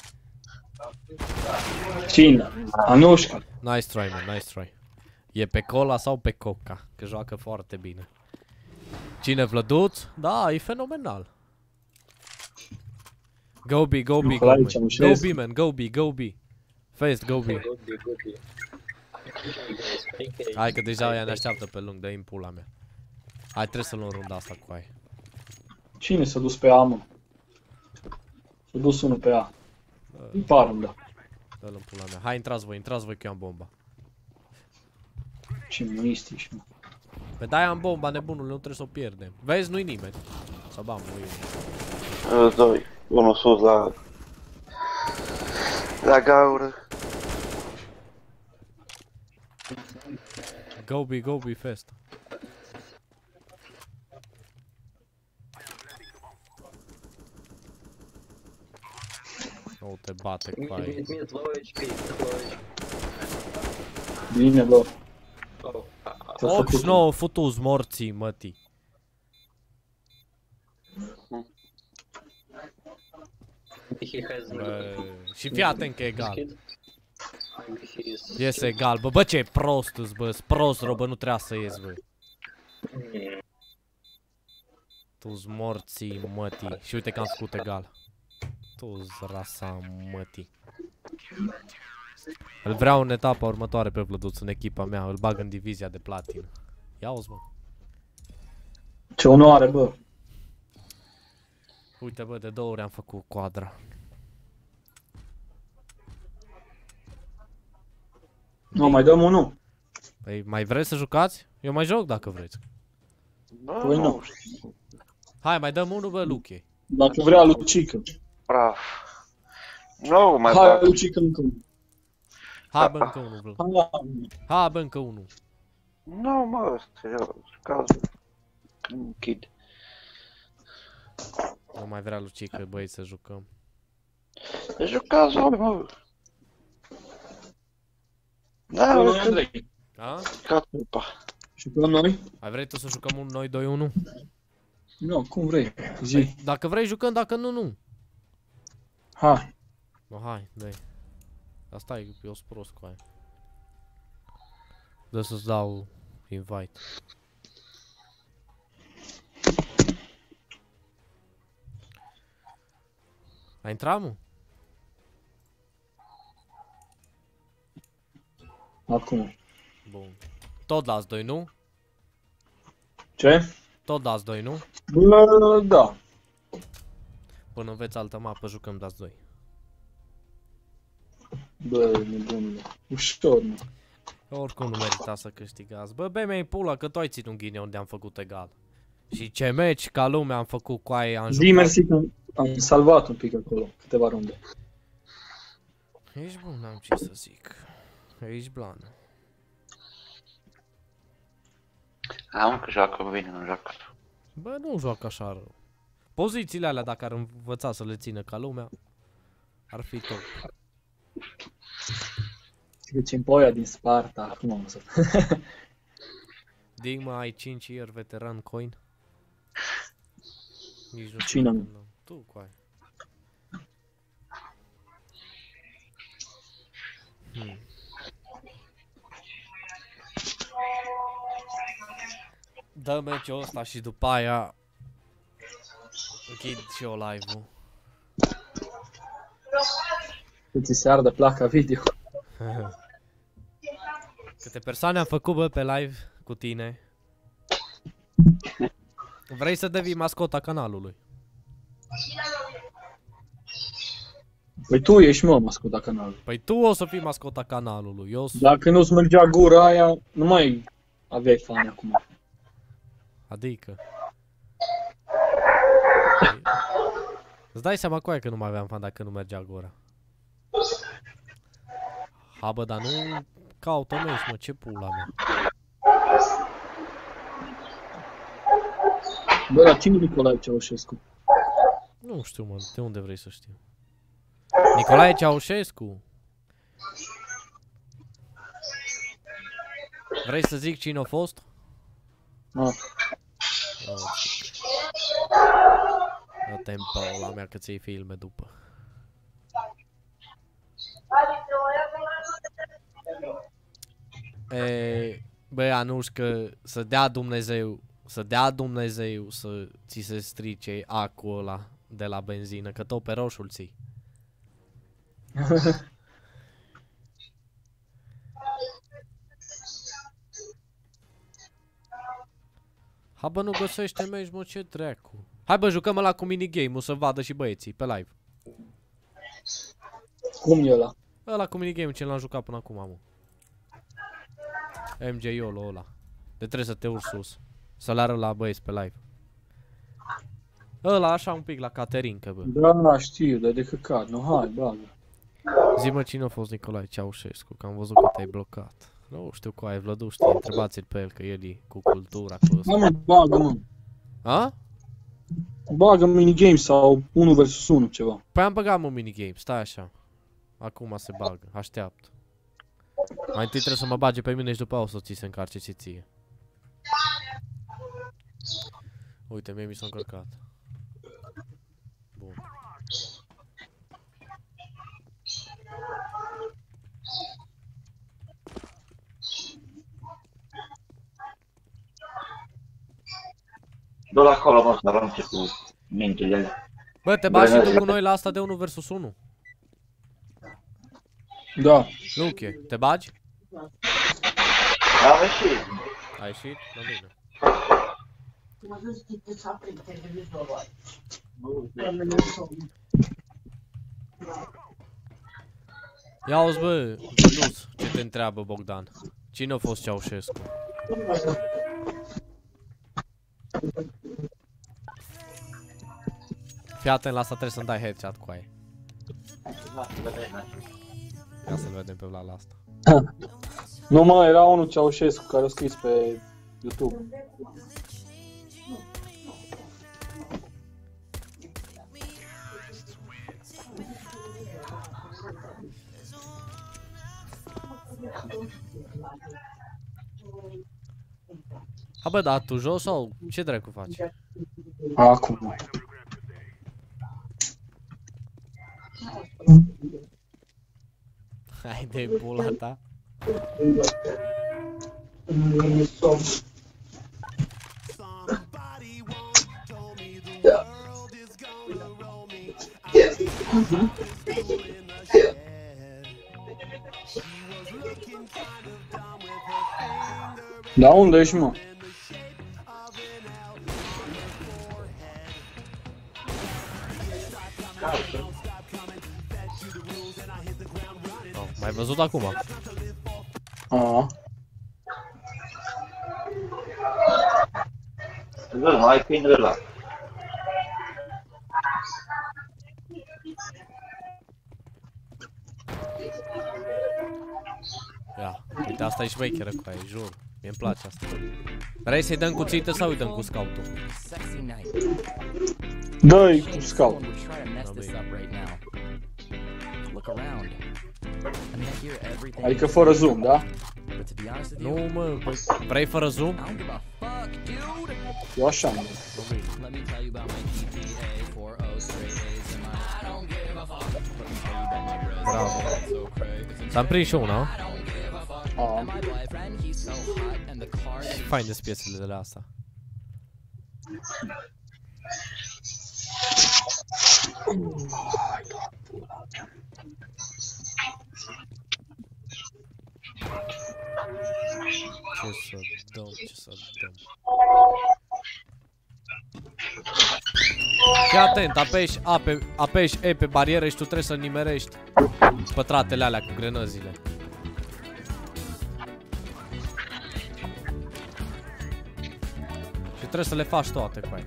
Cine? Anușca. Nice try, man, nice try. E pe cola sau pe coca? Că joacă foarte bine. Cine, Vlăduț? Da, e fenomenal. Go B, go B, Nu, go la aici B. am Go șez. B, man, go B, go B. Fast, go B. Good. Hai că deja ea ne așteaptă pe lung, dă-i în pula mea. Hai, trebuie să luăm runda asta cu aia. Cine s-a dus pe A, mă? S-a dus unul pe A. Îi parăm, da. Dă-l în pula mea. Hai, intrați voi că eu am bomba. Ce mistici, mă. Pe de-aia am bomba, nebunule, nu trebuie să o pierdem. Vezi, nu-i nimeni. Sau bam, nu-i nimeni. Doi. Unul sus la gaură. Go B, fast. Nu te bate cu aia. Mid, low HP, low HP. Bine, bă. Oh, 89 futus morții, mătii. he has Și fii atent că e egal. kid. Maybe he is. Iese egal, bă, ce prost-s, bă, prost, bă, nu trebuia să ies, bă. Tu-s morții, mătii. Și uite că am făcut egal. Tu-s rasa, mătii. Îl vreau în etapa următoare pe Vlăduț, în echipa mea, îl bag în divizia de platină. Ia-o-ți, mă. Ce onoare, bă. Uite, bă, de 2 ori am făcut quadra. Nu, mai dăm unul. Păi, mai vreți să jucați? Eu mai joc dacă vreți. Păi nu. Hai, mai dăm unul, bă, Luche. Dacă vrea Lucică. Praf. Nu mai Hai, bag. Lucică, încă unul. Hai, bă, încă unul, bă. Hai, bă, încă unul. Nu, mă, serios, cazul. Închid. Nu mai vrea Lucică, băi, să jucăm. Jucați voi, mă. Da, Păi, mă, Andrei. A? jucați pa. Jucăm noi? Mai vrei tu să jucăm un noi 2-1? Nu, cum vrei. Zi. Păi, dacă vrei jucăm, dacă nu, nu. Hai. No, hai, dai. Asta e, eu sunt prost cu aia. Dă să-ți dau invite. Ai intrat, mă? Acum. Bun. Tot dați 2, nu? Ce? Tot dați 2, nu? Bă, da. Până înveți altă mapă, jucăm dați 2. Bă, nebunule. Ușor, mă. Oricum nu merita să câștigați. Bă, bem-i pula că tu ai ținut ghine unde am făcut egal. Și ce meci ca lume am făcut cu aia, am Zi jucat. mersi că am salvat un pic acolo, câteva runde. Ești bun, n-am ce să zic. Ești blană. Am că joacă bine, nu joacă. Bă, nu joacă așa rău. Pozițiile alea, dacă ar învăța să le țină ca lumea, ar fi top. Deci în poia din Sparta, acum am să... Digma, ai 5 year veteran coin? Nici nu Cine? știu. Tu cu aia. Dă meciul ăsta și după aia închid și eu live-ul. Să ți se ardă placa video. Câte persoane am făcut, bă, pe live cu tine? Vrei să devii mascota canalului? Păi tu ești, mă, mascota canalului. Păi tu o să fii mascota canalului, eu sunt... Dacă nu-ți mergea gura aia, nu mai aveai fani acum. Adică... Îți dai seama cu aia că nu mai aveam fan dacă nu mergea gura. Ha, bă, dar nu caută meci, mă, ce pula mea. Bă, dar cine Nicolae Ceaușescu? Nu știu, mă, de unde vrei să știu? Nicolae Ceaușescu? Vrei să zic cine a fost? Ah. Dă-te în paula mea că ți-ai filme după. Bă, Anuș, că să dea Dumnezeu să ți se strice acul ăla de la benzină, că tot pe roșu-l ții. Ha, bă, nu găsește meci, mă, ce dracu. Hai, bă, jucăm ăla cu minigame-ul să vadă și băieții pe live. Cum e ăla? Ăla cu minigame ce l-am jucat până acum, mă. MJ-ul ăla. De trebuie să te urci sus. Să-l arăt la băieți pe live. Ăla așa un pic la Caterinca, bă. Da, știu, dar de căcat, nu, hai, bagă. Zi-mă cine a fost Nicolae Ceaușescu, că am văzut că te-ai blocat. Nu știu cu aia, Vlădu știe, întrebați-l pe el că el e cu cultura, cu ăsta. Hai, mă, bagă, mă. A? Bagă minigame sau 1 vs 1 ceva. Păi am băgat, mă, minigame, stai așa. Acum se bagă, așteaptă. Mai întâi trebuie să mă bage pe mine și după aia o să ți se încarce și ție. Uite, mie mi s-a încărcat. Bun. Du-l acolo, mă, să arunce cu mingile alea. Bă, te bagi și tu cu noi la asta de 1 vs 1? Da. Luche, te bagi? Am ieșit. Ai ieșit? La bine. Ia auzi, bă, Vădus, ce te întreabă Bogdan? Cine a fost Ceaușescu? Fii atent la asta, trebuie să-mi dai headshot cu aia. Ia să-l vedem pe Vlad la asta. Nu, mă, era unul Ceaușescu care a scris pe YouTube. Ha, bă, dar tu jos sau ce dracu faci? Acum. Hai de pula ta. Da, unde ești, mă? Oh, m-ai văzut acum? A. Nu, mai câinele ăla. Ia, uite, asta e șmecheră cu aia, jur. Mie-mi place asta. Vrei să-i dăm cuțită sau îi dăm cu scautul? Dă-i cu scout. Adică fără zoom, da? Nu, mă, vrei fără zoom? Eu așa. Bravo. S-am prins și una. Fain de piesele de la asta. Ce să dăm? Fii atent, apeși E pe barieră și tu trebuie să nimerești pătratele alea cu grenăzile. Și trebuie să le faci toate cu aia.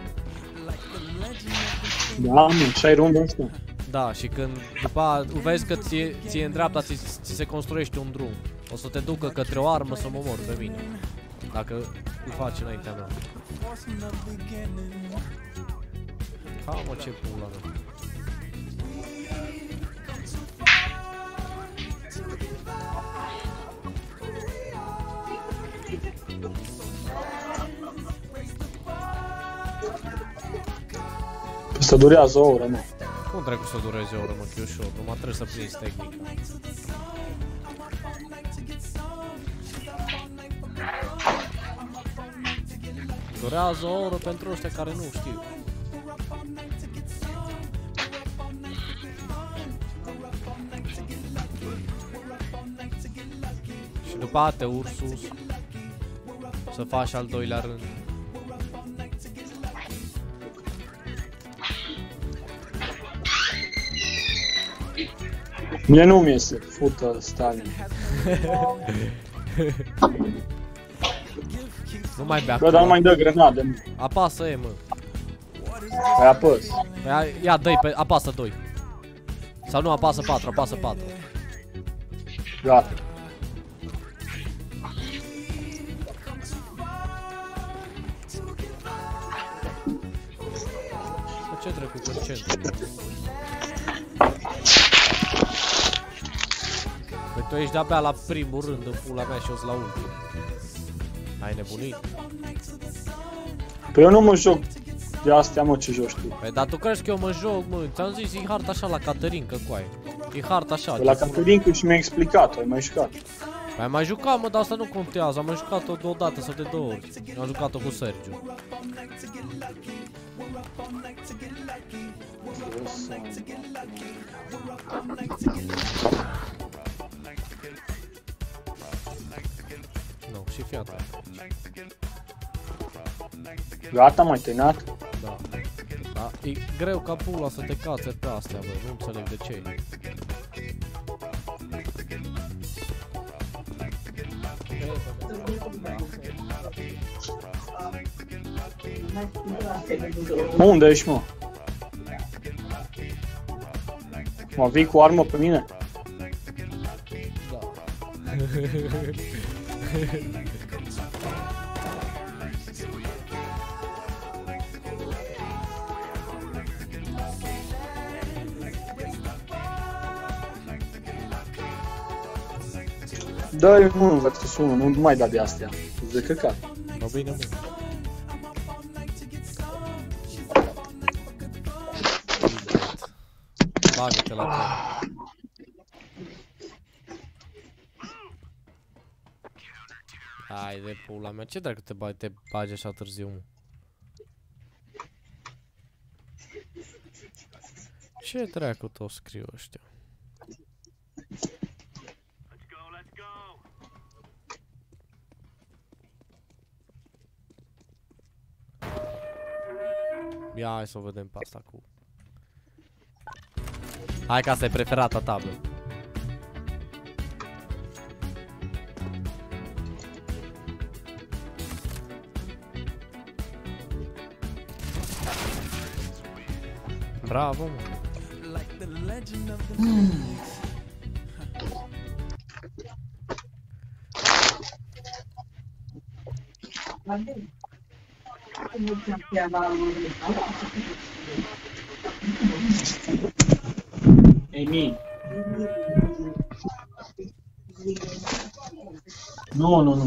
Da, mă, și ai rundă asta. Da, și când după aia vezi că ție în dreapta ți se construiește un drum. O să te ducă către o armă să mă omor pe mine. Dacă îl faci înaintea mea. Ha, mă, ce pula mea. Asta durează o oră, mă. Cum dracu să dureze o oră, mă, că e ușor, numai trebuie să prinzi tehnica. Durează o oră pentru ăștia care nu știu. Și după aia te urci sus să faci al doilea rând. Mie nu mi-e fută Stalin. Nu mai bea. Bă, dar nu mai dă grenade, mă. Apasă E, mă. Mai apăs. Ia, dă-i pe, apasă 2. Sau nu, apasă 4, apasă 4. Gata. Ce trecu cu centru? Păi tu ești de-abia la primul rând în pula mea și eu sunt la ultimul. Ai nebunit? Păi eu nu mă joc de astea, mă, ce joci tu. Păi dar tu crezi că eu mă joc, mă? Ți-am zis, e harta așa la Caterinca, coaie. E harta așa. Pe la Caterinca și mi-a explicat, ai mai jucat. Păi am mai jucat, mă, dar asta nu contează. Am mai jucat-o o dată sau de 2 ori. Am jucat-o cu Sergiu. Nu, și fii atent. Gata, m-ai terminat? Da. Da, e greu ca pula să te cațeri pe astea, bă, nu înțeleg de ce. Unde ești, mă? Mă vii cu armă pe mine? Da. Dă-i, mă, învăță sună, nu mai da de astea. Îți de căcat. Mă bine, mă. Bagă-te la tine. Hai de pula mea, ce dracu te bagi așa târziu, mă? Ce dracu tot scriu ăștia? Ia, hai să o vedem pe asta cu... Hai că asta e preferata ta, bă. Bravo, mă. Emi. Nu.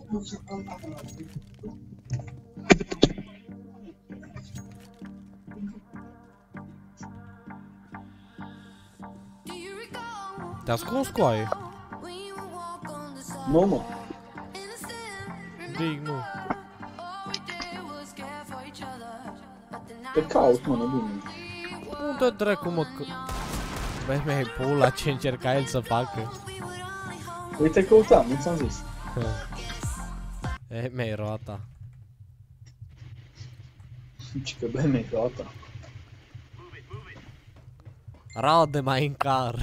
Te-a scos coaie? Nu, mă. Dig, nu. Te caut, mă, nebunul. Unde dracu, mă, că... Băi, mi-ai pula ce încerca el să facă. Păi te căutam, nu ți-am zis. E, mi-ai roata. Nici că bine, gata. Raude mai în car.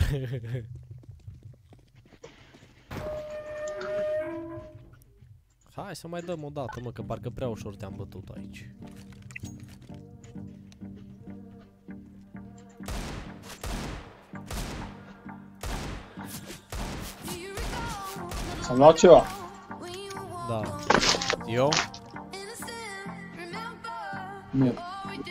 Hai să mai dăm o dată, mă, că parcă prea ușor te-am bătut aici. Am luat ceva. Da. Eu? Nu. Nu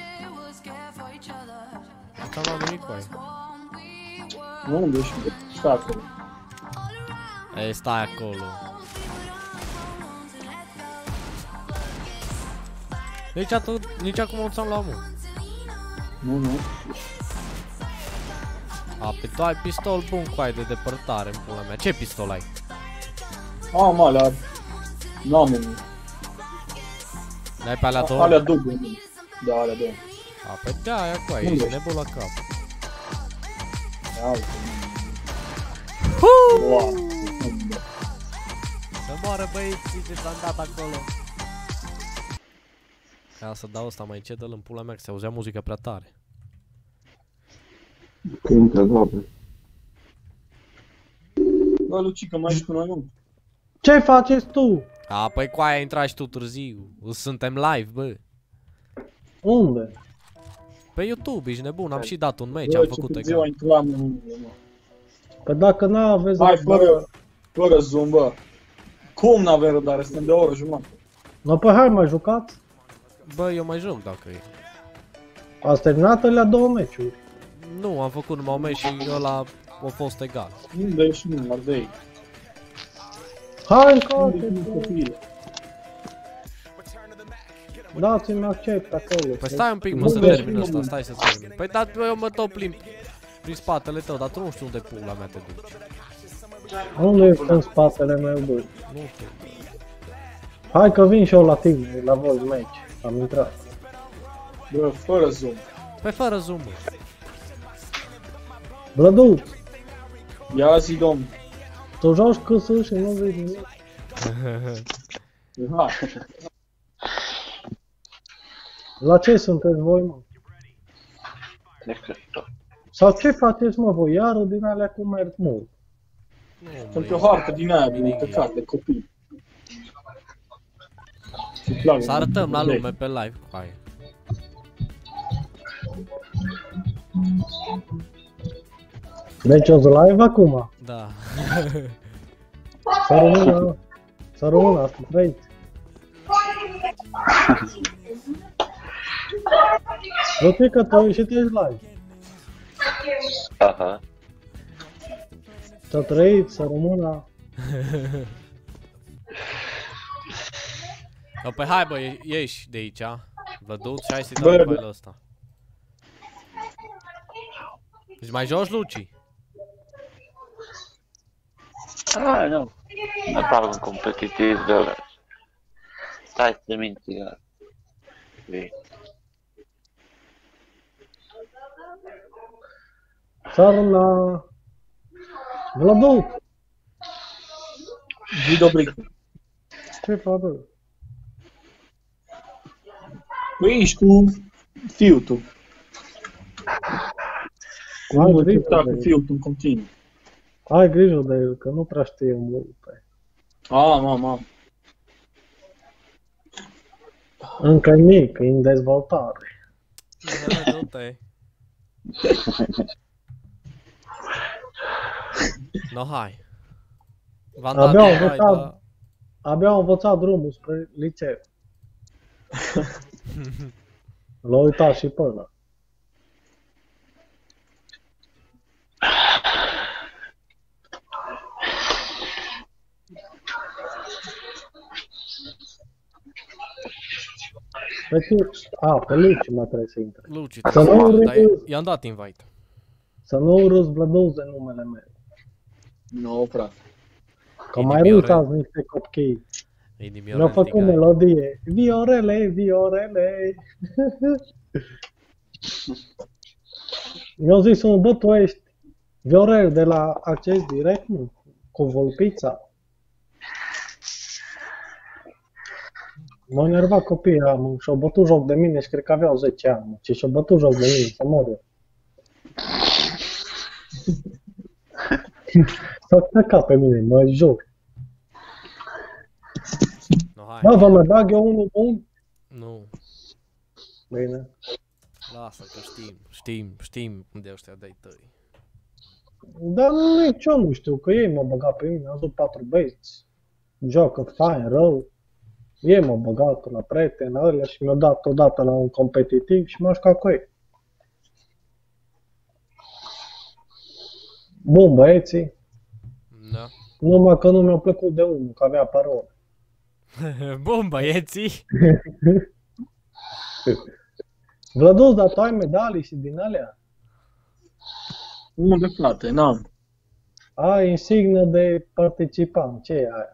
ți-am luat nimic cu aia. Nu, unde ești? Stai acolo. Ei, stai acolo. Nici acum nu ți-am luat, mă. Nu. A, pe tu ai pistol bun cu aia de depărtare, în pula mea. Ce pistol ai? Am alea. N-am unul. N-ai pe alea două? Alea două. Da, alea două. A, pe da, aia cu aia, Unde? ești nebun la cap. Ia uite. Huuu! Wow. Să moară băieții ce s-am dat acolo. Ca să dau ăsta mai încet, dă-l în pula mea, că se auzea muzica prea tare. Cântă, doamne. Bă, Lucica, mai ești cu noi, nu? Ce faceți tu? A, păi cu aia intrai și tu târziu. Suntem live, bă. Unde? Pe YouTube, ești nebun, am și dat un match, am făcut egal. egal. Intram în... Că dacă n-aveți... Hai, fără zoom, bă. Cum n-avem răbdare? Suntem de o oră jumătate. No, păi hai, mai jucați. Bă, eu mai joc dacă e. Ați terminat alea două meciuri. Nu, am făcut numai un match și ăla a fost egal. Unde ești, nu, ardei. Hai, Unde încoate, ești, copile? dați-mi accept acolo. Păi stai un pic, mă, să termin ăsta, stai să termin. Păi da, eu mă tot plimb prin spatele tău, dar tu nu știu unde pula mea te duci. Unde ești în spatele meu, bă? Nu știu. Hai că vin și eu la tine, la voi meci. Am intrat. Bă, fără zoom. Păi fără zoom, mă. Blăduț, Ia zi, domn. tu joci câsul și nu vezi nimic. Hai. La ce sunteți voi, mă? Sau ce faceți, mă, voi? Iară din alea cu merg mult. Sunt pe o hartă din aia, din căcat, de copii. Să arătăm la lume pe live cu aia. Deci o să live acum. Da. Să rămână, asta trăiți. Uite că tu și tu ești live. Aha. Să trăiți, să rămână. No, păi hai bă, ieși de aici, vă duci și hai să-i dau pe el ăsta. Deci mai joci, Luci? Ah, nu. Nu fac un competitiv de ăla. Stai să te minți, iar. Sară la... Vladu! Vidobric. Ce fac, bă? Păi ești cu fiul tu. Ai Cum grijă sta de cu el. fiul tu în continuu. Ai grijă de el, că nu prea știe multe. Am. Încă e mic, e în dezvoltare. Da, du-te. No, hai. V-am dat invite, dar... Abia am învățat drumul spre liceu. L-a uitat și pe ăla. Pe Luci mai trebuie să intre. Luci, Să nu dar râzi, i-am dat invite. să nu râzi vlăduze numele meu. Nu, frate. Că mai râsați niște copchii. Mi-au făcut melodie. Viorele, viorele. Mi-au zis unul, bă, tu ești Viorel de la Acces Direct, nu? Cu Volpița. M-au enervat copiii ăia, mă, și-au bătut joc de mine și cred că aveau 10 ani, mă, și și-au bătut joc de mine, să mor eu. S-au căcat pe mine, mă jur. No, hai. Bă, vă mai bag eu unul bun? Nu. Bine. Lasă că știm unde ăștia de-ai tăi. Dar nici eu nu știu, că ei m-au băgat pe mine, am zis 4 băieți. Joacă fain, rău. Ei m-au băgat la prieteni, la ălea și mi-au dat odată la un competitiv și m-am jucat cu ei. Bun, băieții. Da. Numai că nu mi-a plăcut de unul, că avea parole. Bun, băieții. Vlăduț, dar tu ai medalii și din alea? Unde, frate? N-am. Ai insignă de participant, ce e aia?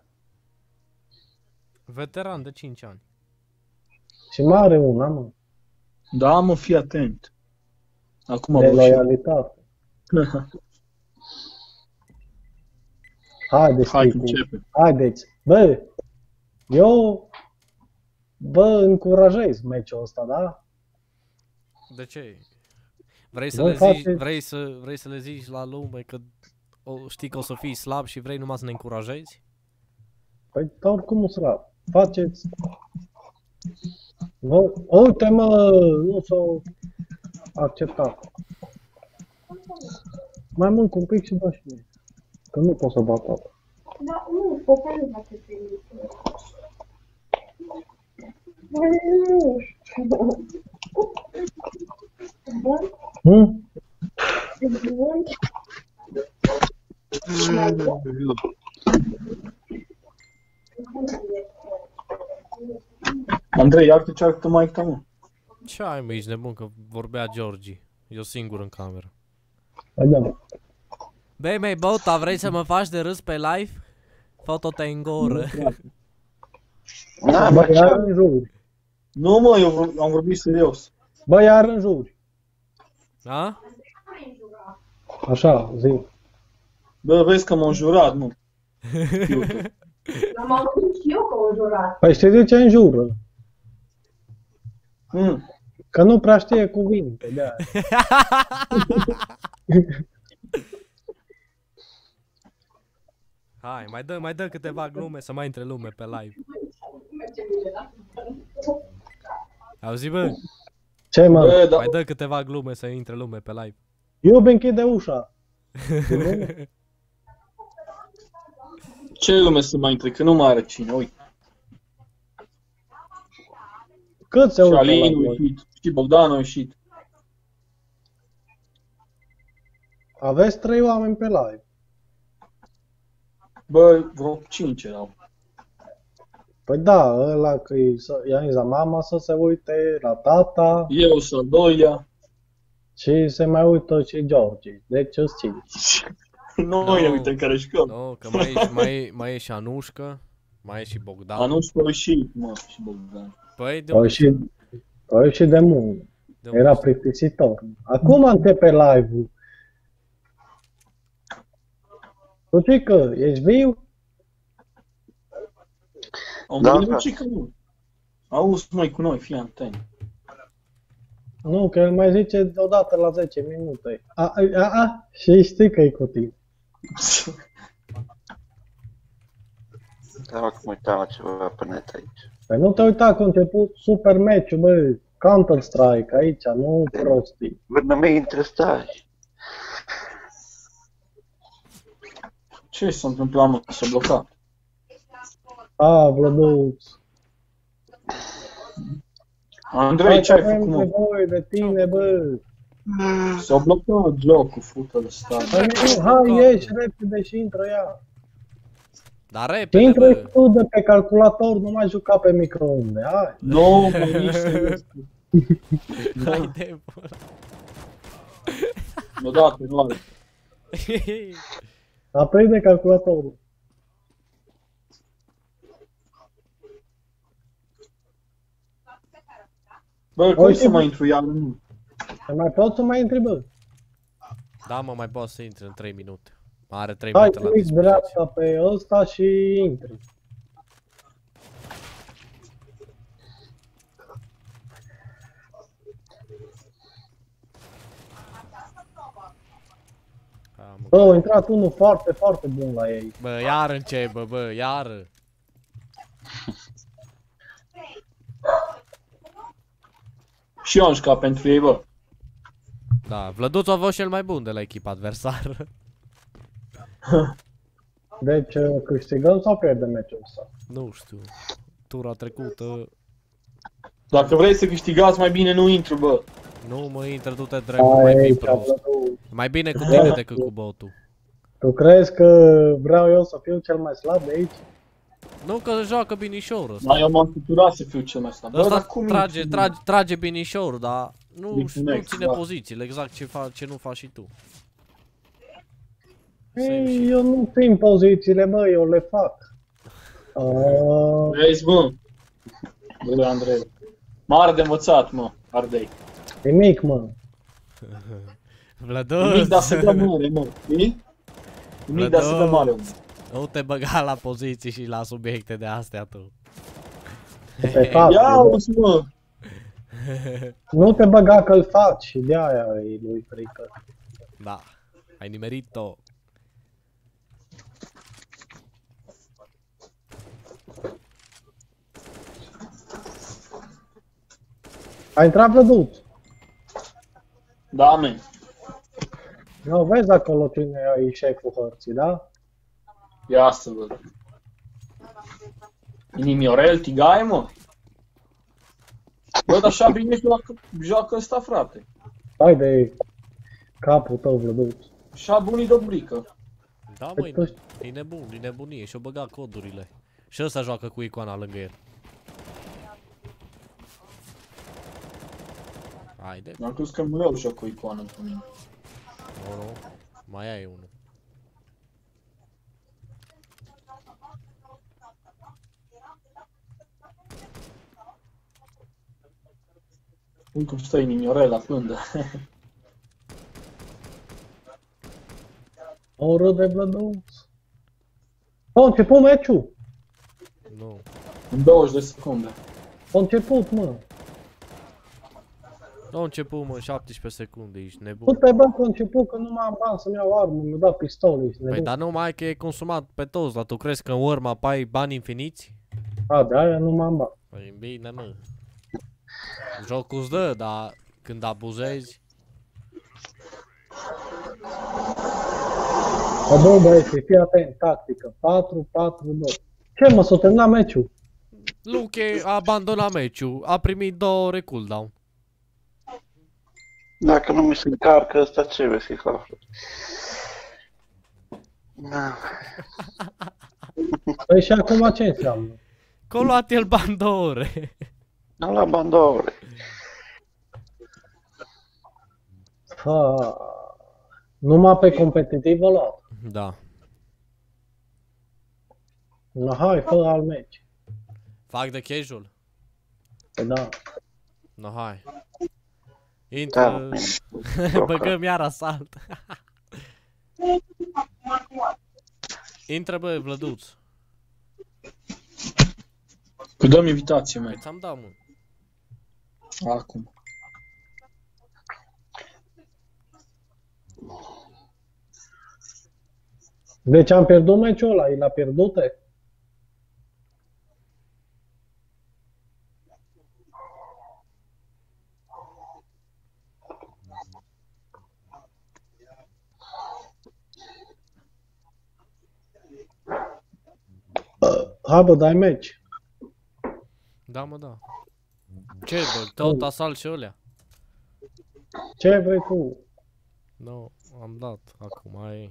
Veteran de 5 ani. Și mai are una, mă, Da, mă, fii atent. Acum de văd și eu. loialitate. Haideți, Hai, Ticu. începe. Haideți. Bă, eu încurajez meciul ăsta, da? De ce? Vrei să Bă, le zici, face- vrei să le zici la lume că știi că o să fii slab și vrei numai să ne încurajezi? Păi, oricum nu slab. Faceți. Bă, uite, mă, nu s-o acceptat. Mai mânc un pic și dă și mie. Că nu pot să bat toată. Da, nu, poate nu va să permite. Nu. Bun. Andrei, iar ce arată mai ta, mă. Ce ai, mă, ești nebun că vorbea Georgi. Eu singur în cameră. Hai, da, mă. Băi, mei, Băuta, vrei să mă faci de râs pe live? Fă-o-te în goră. Da, Bă, bă, iar în juri. Nu, mă, eu am vorbit serios. Bă, iar în juri. Da? Așa, zi. Bă, vezi că m-am jurat, nu. Am auzit și eu că o jurat. Păi știi de ce înjură? Mm. Că nu prea știe cuvinte, de-aia. Hai, mai dă câteva glume să mai intre lume pe live. Auzi, bă? Ce, mă? Bă, da, Mai dă câteva glume să intre lume pe live. Eu îmi închide ușa. ce lume să mai intre, că nu mai are cine, uite. Cât se Și uită Alin la a voi? ieșit, și Bogdan a ieșit. Aveți 3 oameni pe live. Bă, vreo 5 erau. Păi da, ăla că i-a zis la mama să se uite, la tata Eu sunt al doilea. și se mai uită și George. Deci îți 5. Noi ne uităm care jucăm. Nu, că mai e și Anușcă, mai e și Bogdan. Anuș a ieșit, mă, și Bogdan. Păi, de Au unde? ieșit de mult. De unde Era știi? plictisitor. Acum începe live-ul. Tu știi că ești viu? Am Da, vorbit da. și că nu. Auzi, mai cu noi, fii anten. Nu, că el mai zice deodată la 10 minute. Și știi că e cu tine. Da, acum uitam la ceva pe net aici. Păi nu te uita că a început super meciul, bă. Counter-Strike aici, nu prostii. Până mi intră, stai. Ce s-a întâmplat, mă? S-a blocat. Vlăduț. Andrei, ce ai făcut, mă? nevoie de tine, bă. S-a blocat jocul, fută de stat. Hai, ieși repede și intră ia. Dar Și repede, intră bă. tu de pe calculator, nu mai juca pe microunde, hai. Nu, mă, nici serios. Hai de pula. Odată, nu are. Aprinde calculatorul. Bă, cum Uite, să bă. mai intru iar? Nu. Te mai poți să mai intri, bă? Da, mă, mai poți să intri în 3 minute. Are 3 Hai, minute la click dispoziție. dreapta pe ăsta și intri. Bă, a intrat unul foarte, foarte bun la ei. Bă, iar încep, bă, iar. Și eu am jucat pentru ei, bă. Da, Vlăduț a fost cel mai bun de la echipa adversară. Deci câștigăm sau pierdem meciul ăsta? Nu știu. Tura trecută. Dacă vrei să câștigați, mai bine nu intru, bă. Nu mă intră, du-te drept, mai Hai, fi prost. Vlăduț. Mai bine cu tine decât cu botul. Tu crezi că vreau eu să fiu cel mai slab de aici? Nu că joacă binișorul ăsta. Dar eu m-am săturat să fiu cel mai slab. Bă, Ăsta dar cum trage binișorul, dar nu Next, ține da. pozițiile, exact ce nu faci și tu. Ei, eu nu țin pozițiile, bă, eu le fac. Vezi, mă? Bă, Andrei. Mare de învățat, mă, Ardei. Nimic, mă. Nimic, dar să dă Vlăduț! mare, mă. Știi? Nimic, dar să dă mare, mă. Nu te băga la poziții și la subiecte de astea tu. Te fac. Ia uzi, mă. Nu te băga că-l faci și de-aia e lui frică. Da, ai nimerit-o. A intrat Vlăduț. Da, men. Nu, vezi acolo cine e șeful hărții, da? Ia să văd. Inimiorel, Tigaie, mă? Bă, dar așa bine joacă ăsta, frate. Hai de capul tău, Vlăduț. Așa bunii de brică. Da, Păi măi, e nebun, e nebunie și-o băga codurile. Și ăsta joacă cu icoana lângă el. Haide, Am crezut că nu eu joc cu icoană cu mine. nu, mai ai unul. Cum stă inimiorel la pândă. O râde Vlăduț. A început meciul. Nu. În 20 de secunde. A început, mă. Nu a început, mă, 17 secunde, ești Nu nebun. te bă că a început că nu mai am bani să-mi iau armă, mi-a dat pistol, ești Păi, nebun. dar numai că e consumat pe toți, dar tu crezi că în urma ai bani infiniți? A, de-aia nu mai am bani. Păi bine, mă. Jocul îți dă, dar când abuzezi... O bun băieți, fii atent, tactică. 4-4-2. Ce mă, s-a terminat meciul? Luche a abandonat meciul, a primit 2 ore cooldown. Dacă nu mi se încarcă ăsta, ce vrei să-i fac? Da. Păi și acum ce înseamnă? Că a luat el bani 2 ore. Am luat bani 2 ore. Numai pe competitiv a luat. Da. No, hai, fă al meci. Fac de casual? Păi da. No, hai. Da, Intră... Băgăm iar asalt. Intră, bă, Vlăduț. Că dăm invitație, mai. Ți-am dat, mă. Acum. Deci am pierdut meciul ăla, el a pierdut-e? Hai bă, dai meci. Da, mă, da. Ce, bă, tot asalt și ălea? Ce vrei tu? Nu, am dat. Acum ai...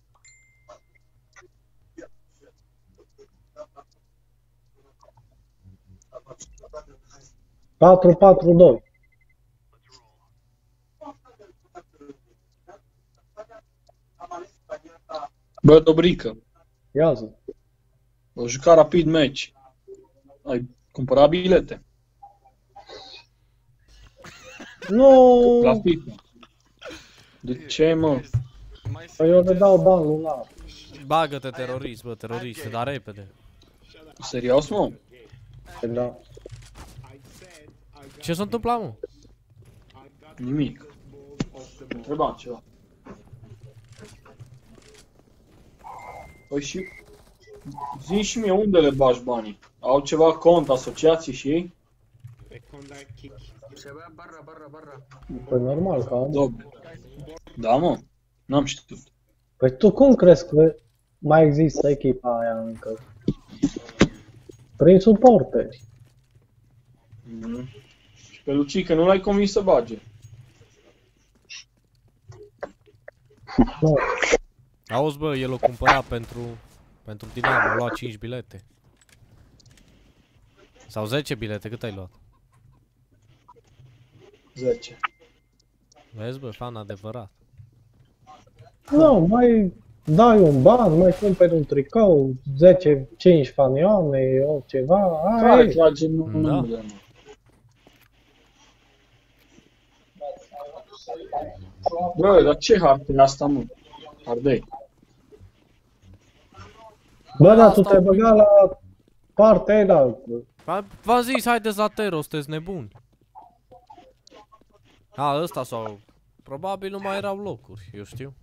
Patru, patru, doi. Bă, Dobrică, Ia zi. o juca rapid meci. Ai cumpărat bilete Nu, la FIFA. De ce, mă? păi eu le dau bani lunar. Bagă-te terorist, bă, terorist, dar repede. Serios, mă? Păi da. Ce s-a întâmplat, mă? Nimic. Întrebam ceva. Păi și... zi și mie unde le bagi banii? Au ceva cont, asociații și ei? Ceva barra. Păi normal că am. Dobre. Da, mă? N-am știut. Păi tu cum crezi că mai există echipa aia încă? Prin suporteri. Mhm. Și pe Lucică nu l-ai convins să bage. Nu. Auzi, bă, el o cumpăra pentru Dinamo, a luat 5 bilete. Sau 10 bilete, cât ai luat? 10. Vezi, bă, fan adevărat. Nu, mai dai un ban, mai cumperi un tricou, 10-5 fanioane, o ceva, Care ai. trage Da. numele, mă? Bă, dar ce hartă e asta, mă? Ardei. Bă, dar tu te băga la partea aia. V-am zis, haideți la Tero, sunteți nebuni. A, ăsta sau... Probabil nu mai erau locuri, eu știu.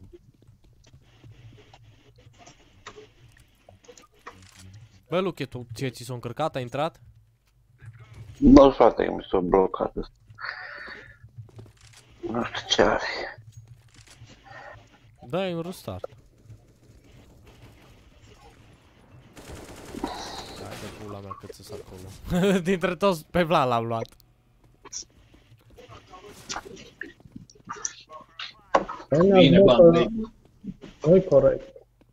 Bă, Luche, tu ți s-a încărcat, ai intrat? Bă, frate, că mi s-a blocat ăsta. Nu știu ce are. Da, e un restart. Hai de pula mea cât ți acolo. Dintre toți pe Vlad l-am luat. Bine, bani. Nu-i corect.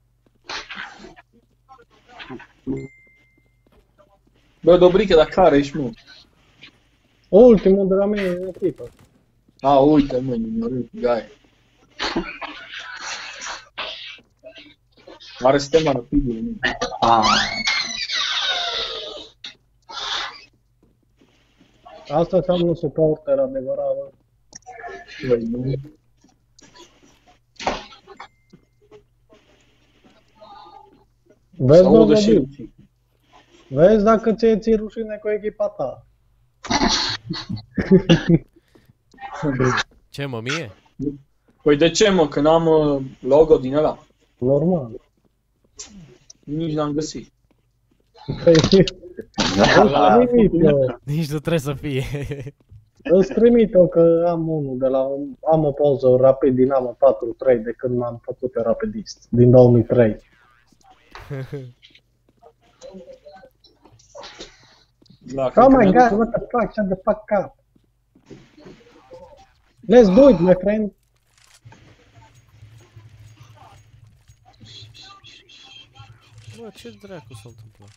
Bă, Dobrică, dar care ești, mă? Ultimul de la mine în echipă. A, uite, mă, nimeric, gai. Are sistema rapidului, nu? Asta înseamnă suporter adevărat, bă. Băi, nu. Vezi, bă, Saudă și Bobby? Lucică. Vezi dacă ți-e rușine cu echipa ta. Ce, mă, mie? Păi de ce, mă, că n-am logo din ăla? Normal. Nici n-am găsit. Păi, îți trimit eu. Nici nu trebuie să fie. Îți trimit eu că am unul de la am o poză rapid din Dinamo 4-3 de când m-am făcut eu rapidist. Din 2003. La, Oh my god, what the fuck, shut the fuck up. Let's do it, my friend. Bă, ce dracu s-a întâmplat?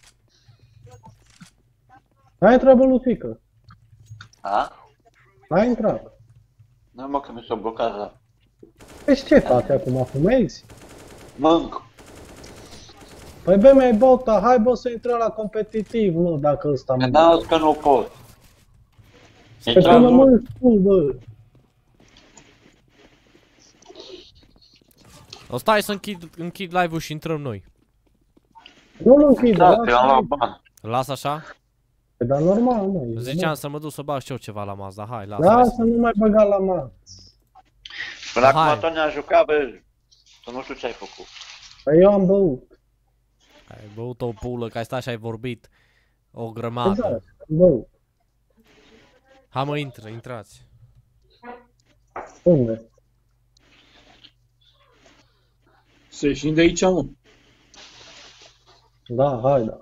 Ai intrat, bă, Lucică. A? Ai intrat. Nu, mă, că mi s-a blocat la... Deci ce faci acum, fumezi? Mânc. Păi bă, mi-ai bota, hai bă să intrăm la competitiv, mă, dacă ăsta mă. N-auzi că nu pot. Pe Intrăm, până nu? mă tu, bă. O stai să închid live-ul și intrăm noi. Nu-l închide, Da, te am lasă-i. luat bani. Las așa? Păi, dar normal, mă. e Ziceam să mă duc să bag și eu ceva la masă, dar hai, lasă. normal. hai Da, să nu mai băga la masă. Până Hai. acum tot ne-a jucat, bă. Să nu știu ce ai făcut. Păi eu am băut. Ai băut o pulă, că ai stat și ai vorbit o Exact, grămadă. am băut. Hai mă, intrați. Unde? să ieșim de aici, mă. Da, hai, da.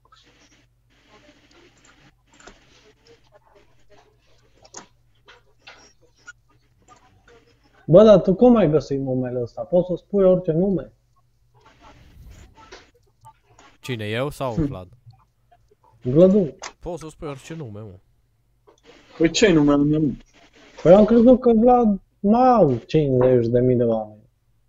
Bă, dar tu cum ai găsit numele ăsta? Poți să spui orice nume? Cine, eu sau Vlad? Vladu. Poți să spui orice nume, mă. Păi ce nume am eu? Păi am crezut că Vlad mai au 50.000 de oameni.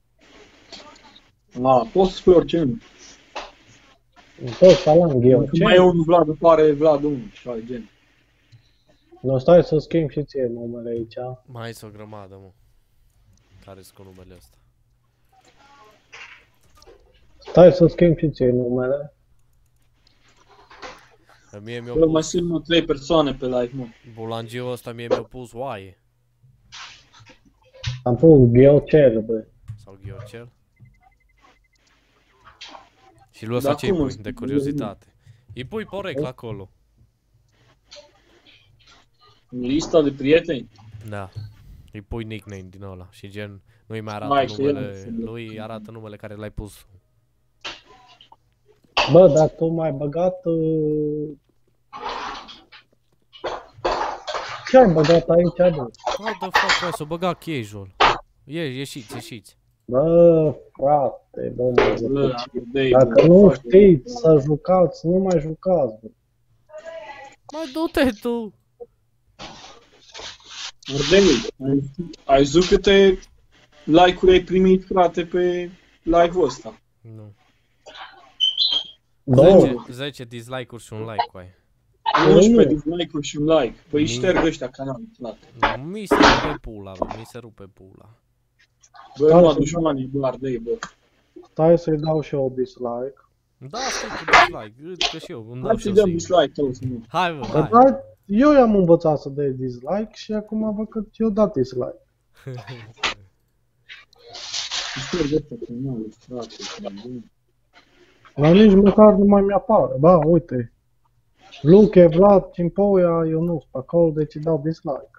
Poți să spui orice nume. Tot salam, gheu. Când mai e un Vlad, apare Vlad 1 și ai gen. Nu, stai să schimb și ție numele aici. Mai este o grămadă, mă. Care-s cu numele ăsta? Stai să schimb și ție numele. Mie mi-a Bă, mai pus, sunt 3 persoane pe live, mă. bulangiul ăsta mie mi-a pus oaie. Am pus Gheocel, bă. Sau ghiocel. Și lui ăsta Dar ce-i cum pui îți- de curiozitate? Îi pui poreclă acolo. În lista de prieteni. Da. Îi pui nickname din ăla și gen nu-i mai arată Mai că el numele, nu se- lui arată numele care l-ai pus. Bă, dar tu m-ai băgat... Ce ai băgat aici, bă? What the fuck, bă, s-o băga casual. Ieșiți. Bă, frate, bă, mă zic. Bă, Dave, Dacă nu știți să jucați, nu mai jucați, bă. Mai du-te tu! Ardei, ai văzut câte like-uri ai primit, frate, pe live-ul ăsta? Nu. Două. 10 dislike-uri și un like cu ai. 11 dislike-uri și un like. Păi șterg ăștia canalul, frate. Mi se rupe pula, bă, mi se rupe pula. Bă, nu dușmanii, bă, Ardei, bă. Stai să-i dau și eu o dislike. Da, stai cu dislike, uite că și eu îmi dau Hai și să-i eu dăm singur. dislike toți, nu. Hai, bă, Că hai. dai, eu i-am învățat să dai dislike și acum văd că eu dat dislike. Șterg ăsta canalul, frate. bă. Dar nici măcar nu mai mi-apare. Ba, uite. Luche, Vlad, Cimpoia, eu nu sunt pe acolo, deci îi dau dislike.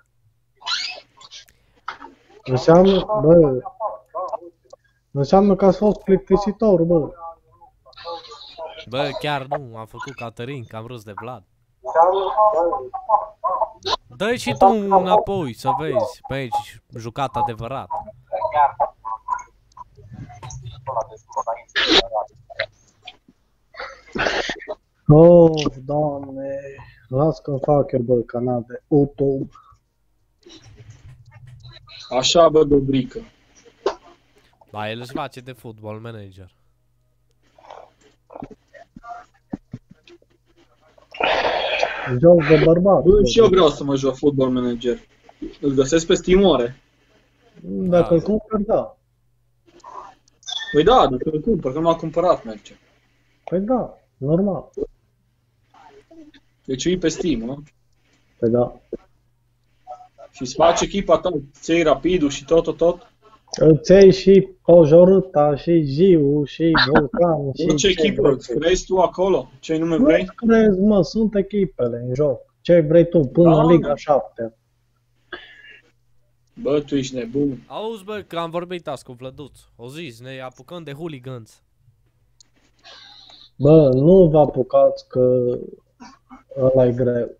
Înseamnă că ați fost plictisitor, bă. Bă, chiar nu, am făcut Caterin, că am râs de Vlad. Dă-i și tu înapoi, să vezi, pe aici, jucat adevărat. Oh, Doamne, las că fac eu, bă, canal de YouTube. Așa, bă, Dobrică. Da, el își face de football manager. Joc de bărbat. Bă, și eu vreau să mă joc Football Manager. Îl găsesc pe Steam oare? Dacă îl cumperi, da. Păi da, dacă îl cumpăr, că nu m-a cumpărat, merge. Păi da, normal. Deci e pe Steam, nu? Păi da. Și îți face echipa ta, îți iei rapidul și tot. Îți iei și Pojorâta, și Jiu, și Vulcan, și... Ce echipă îți crezi tu acolo? Ce nume Nu vrei? crezi, mă, sunt echipele în joc. Ce vrei tu, până Da, în Liga mă. 7. Bă, tu ești nebun. Auzi, bă, că am vorbit azi cu Vlăduț. O zis, ne apucăm de hooligans. Bă, nu vă apucați că ăla e greu.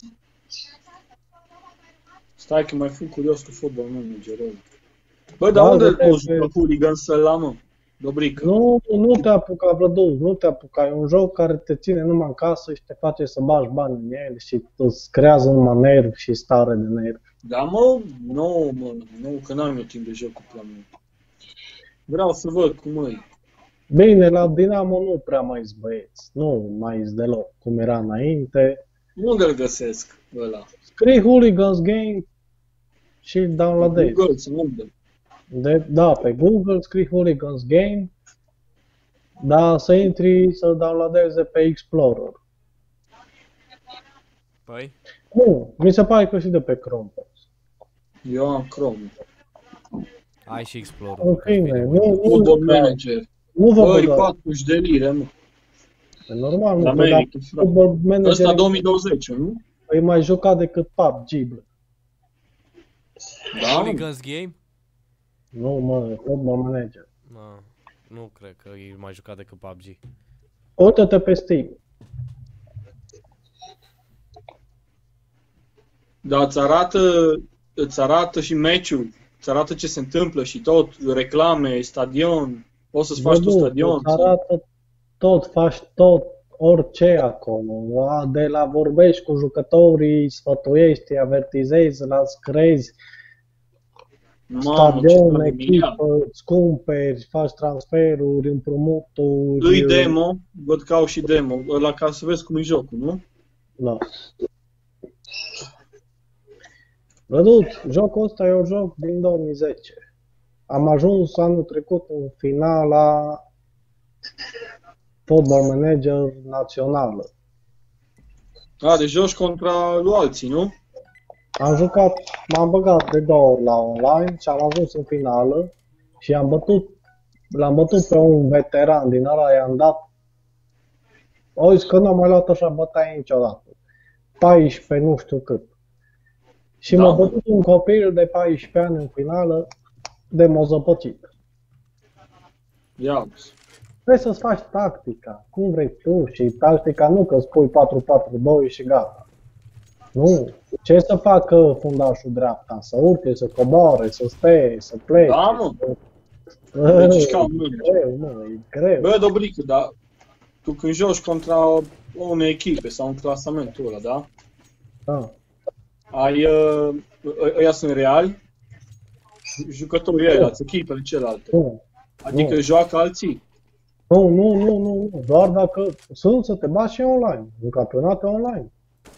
Stai că mai fiu curios cu Football Manager. Bă, dar Da, unde de poți pe- juca Hooligan să-l am, mă? Dobrică. Nu te apuca, Vlăduț, nu te apuca. E un joc care te ține numai în casă și te face să bagi bani în el și îți creează numai nervi și stare de nervi. Da, mă, nu, că n-am eu timp de joc cu planul. Vreau să văd cum e. Bine, la Dinamo nu prea mai sunt băieți. Nu mai sunt deloc, cum era înainte. Unde îl găsesc ăla? Scrii Hooligans Game și îl downloadezi. Google, sau unde? Da, pe Google scrii Hooligans Game, dar să intri să downloadeze pe Explorer. Păi? Nu, mi se pare că și de pe Chrome. Eu am Chrome. Ai și Explorer. În fine, nu Football Manager. vă Bă, e băgați. 40 de lire, mă. E normal, La nu, că America, dacă frate. Football Manager Ăsta 2020, nu? e mai jucat decât PUBG, bă. Da, mă. Hooligans game? Nu, mă, Football Manager. Nu cred că e mai jucat decât PUBG. Uită-te pe Steam. Dar îți arată și meciul, îți arată ce se întâmplă și tot, reclame, stadion, poți să-ți faci tu stadion. Îți arată tot, faci tot, orice acolo. De la vorbești cu jucătorii, sfătuiești, avertizezi, la crezi, stadion, echipă, îți cumperi, faci transferuri, împrumuturi. Îi demo, văd că au și demo, ăla ca să vezi cum e jocul, nu? Da. Vădut, jocul ăsta e un joc din 2010. Am ajuns anul trecut în finala Football Manager națională. Deci joci contra lui alții, nu? Am jucat, m-am băgat de 2 ori la online și am ajuns în finală și l-am bătut pe un veteran din ăla, i-am dat. Au zis că nu am mai luat așa bătaie niciodată. 14, nu știu cât. Și m-a bătut un copil de 14 ani în finală de m-a zăpăcit. Ia. Trebuie să-ți faci tactica, cum vrei tu, și tactica nu că spui 4-4-2 și gata. Nu. Ce să facă fundașul dreapta? Să urce, să coboare, să stea, să plece? Da, mă. Deci, greu, mă, e greu. Bă, Dobrică, dar tu când joci contra unei echipe sau în clasamentul ăla, da? Da. Ăia sunt reali? Jucătorii ăia, echipele celelalte. Nu. Adică joacă alții? Nu. Doar dacă sunt să te bați și online, în campionate online.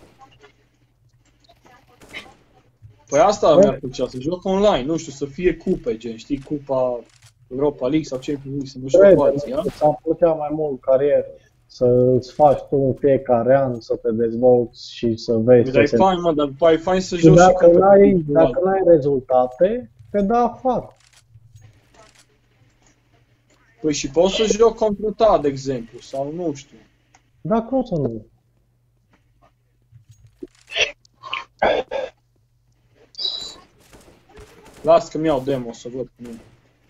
Păi asta mi-ar plăcea, să joc online, nu știu, să fie cupe, gen, știi, cupa Europa League sau Champions League, să nu joc cu alții, ia? Ți-ar plăcea mai mult carieră, să-ți faci tu în fiecare an, să te dezvolți și să vezi Dar e ce fain, mă, dar e fain să și joci dacă și dacă n-ai rezultate, te dă afară. Păi și poți să joc contra ta, de exemplu, sau nu știu. Da, cum să nu? Las că-mi iau demo să văd cum e.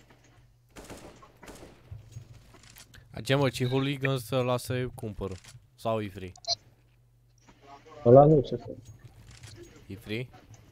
Ce mă, ce hooligan să lasă eu cumpăr? Sau e free? Ăla nu ce să. E free?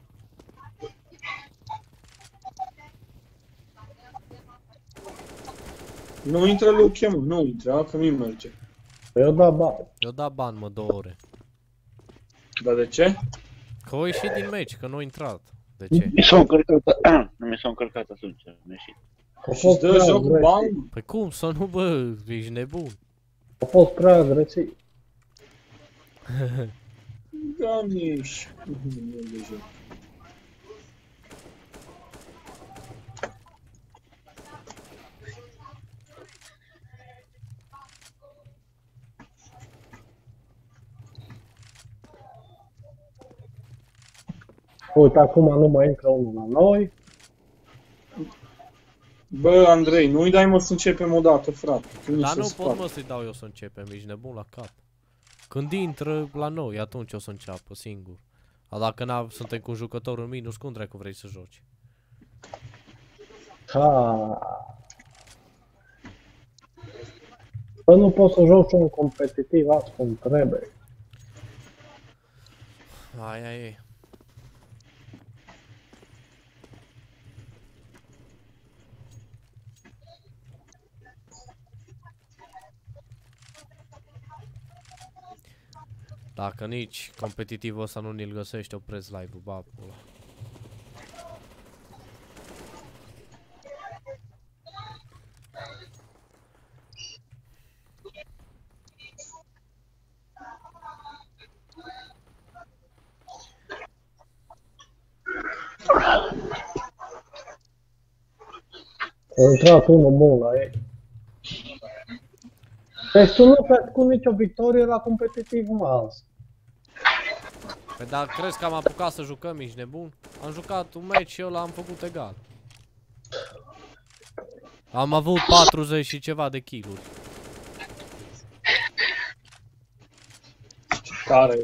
Nu intră Luke, mă, nu intră, că mi merge. Eu da bani. Eu da bani, mă, 2 ore. Dar de ce? Că o ieșit din meci, că nu a intrat. De ce? Mi s-au încărcat, nu mi s-au încărcat atunci, am ieșit. Și îți dă jocul bani? Păi cum să nu, bă, ești nebun. A fost prea agresiv. Doamne, ești. Nu de joc. Uite, acum nu mai intră unul la noi. Bă, Andrei, nu-i dai, mă, să începem odată, frate. Dar nu pot, mă, să-i dau eu să începem, ești nebun la cap. Când intră la noi, atunci o să înceapă singur. Dar dacă suntem cu un jucător în minus, cum dracu vrei să joci? Bă, nu poți să joci un competitiv azi cum trebuie. Aia e. Dacă nici competitivul ăsta nu ni-l găsește, opresc live-ul, ba, pula. A intrat unul bun la ei. Deci tu nu ți-ai făcut nicio victorie la competitiv, mă, azi. Păi dar crezi că am apucat să jucăm, ești nebun? Am jucat un match și eu l-am făcut egal. Am avut 40 și ceva de kill-uri. Care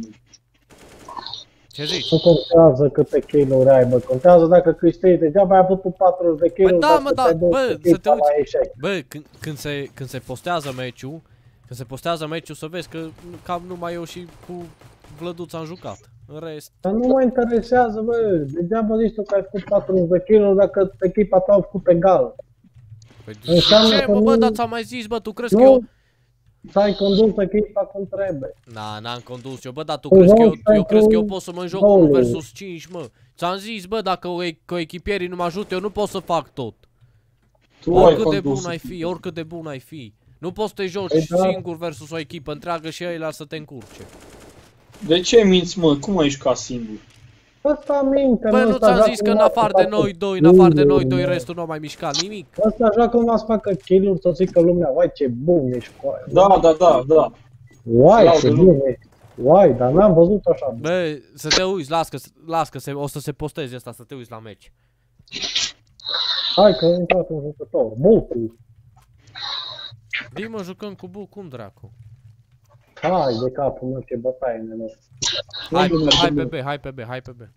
Ce zici? Nu contează câte kill-uri ai, bă, contează dacă câștigi. Degeaba ai avut tu 40 de kill-uri, Păi da, mă, da, te duci bă, cu să te echipa la uiți. eșec. Bă, când se postează meciul, Când se postează meciul să vezi că cam numai eu și cu Vlăduț am jucat. În rest... Dar nu mă interesează, bă, degeaba zici tu că ai făcut 40 de kg dacă echipa ta a făcut egal. Păi Înseamnă ce, că bă, nu- dar ți-am mai zis, bă, tu crezi că Nu, eu... ți-ai condus echipa cum trebuie. N-am condus eu, bă, dar tu Tu crezi că eu, joci eu crezi că eu pentru pot să mă joc goluri. 1 versus 5, mă. Ți-am zis, bă, dacă echipierii nu mă ajută, eu nu pot să fac tot. Tu ai Oricât de condus. bun ai fi, oricât de bun ai fi. Nu poți să te joci Păi da. singur versus o echipă întreagă și ăia să te încurce. De ce minți, mă? Cum ai jucat singur? Ăsta minte, Bă, mă, nu ăsta ți-am joacă zis că în numai afară să de facă noi doi, în afară de noi kill-uri, doi, mă. restul nu a mai mișcat nimic. Ăsta joacă numai să facă kill-uri, să zică lumea, vai ce bun ești cu aia. Da. Uai, Laudă ce lumea. bun ești. Uai, dar n-am văzut așa. Bă, să te uiți, las că o să se posteze asta, să te uiți la meci. Hai că a intrat un jucător, Bucu. Dii mă, jucăm cu Bu, cum dracu? Hai de capul meu, ce bătaie nenor. Hai pe B, hai pe B, hai pe B.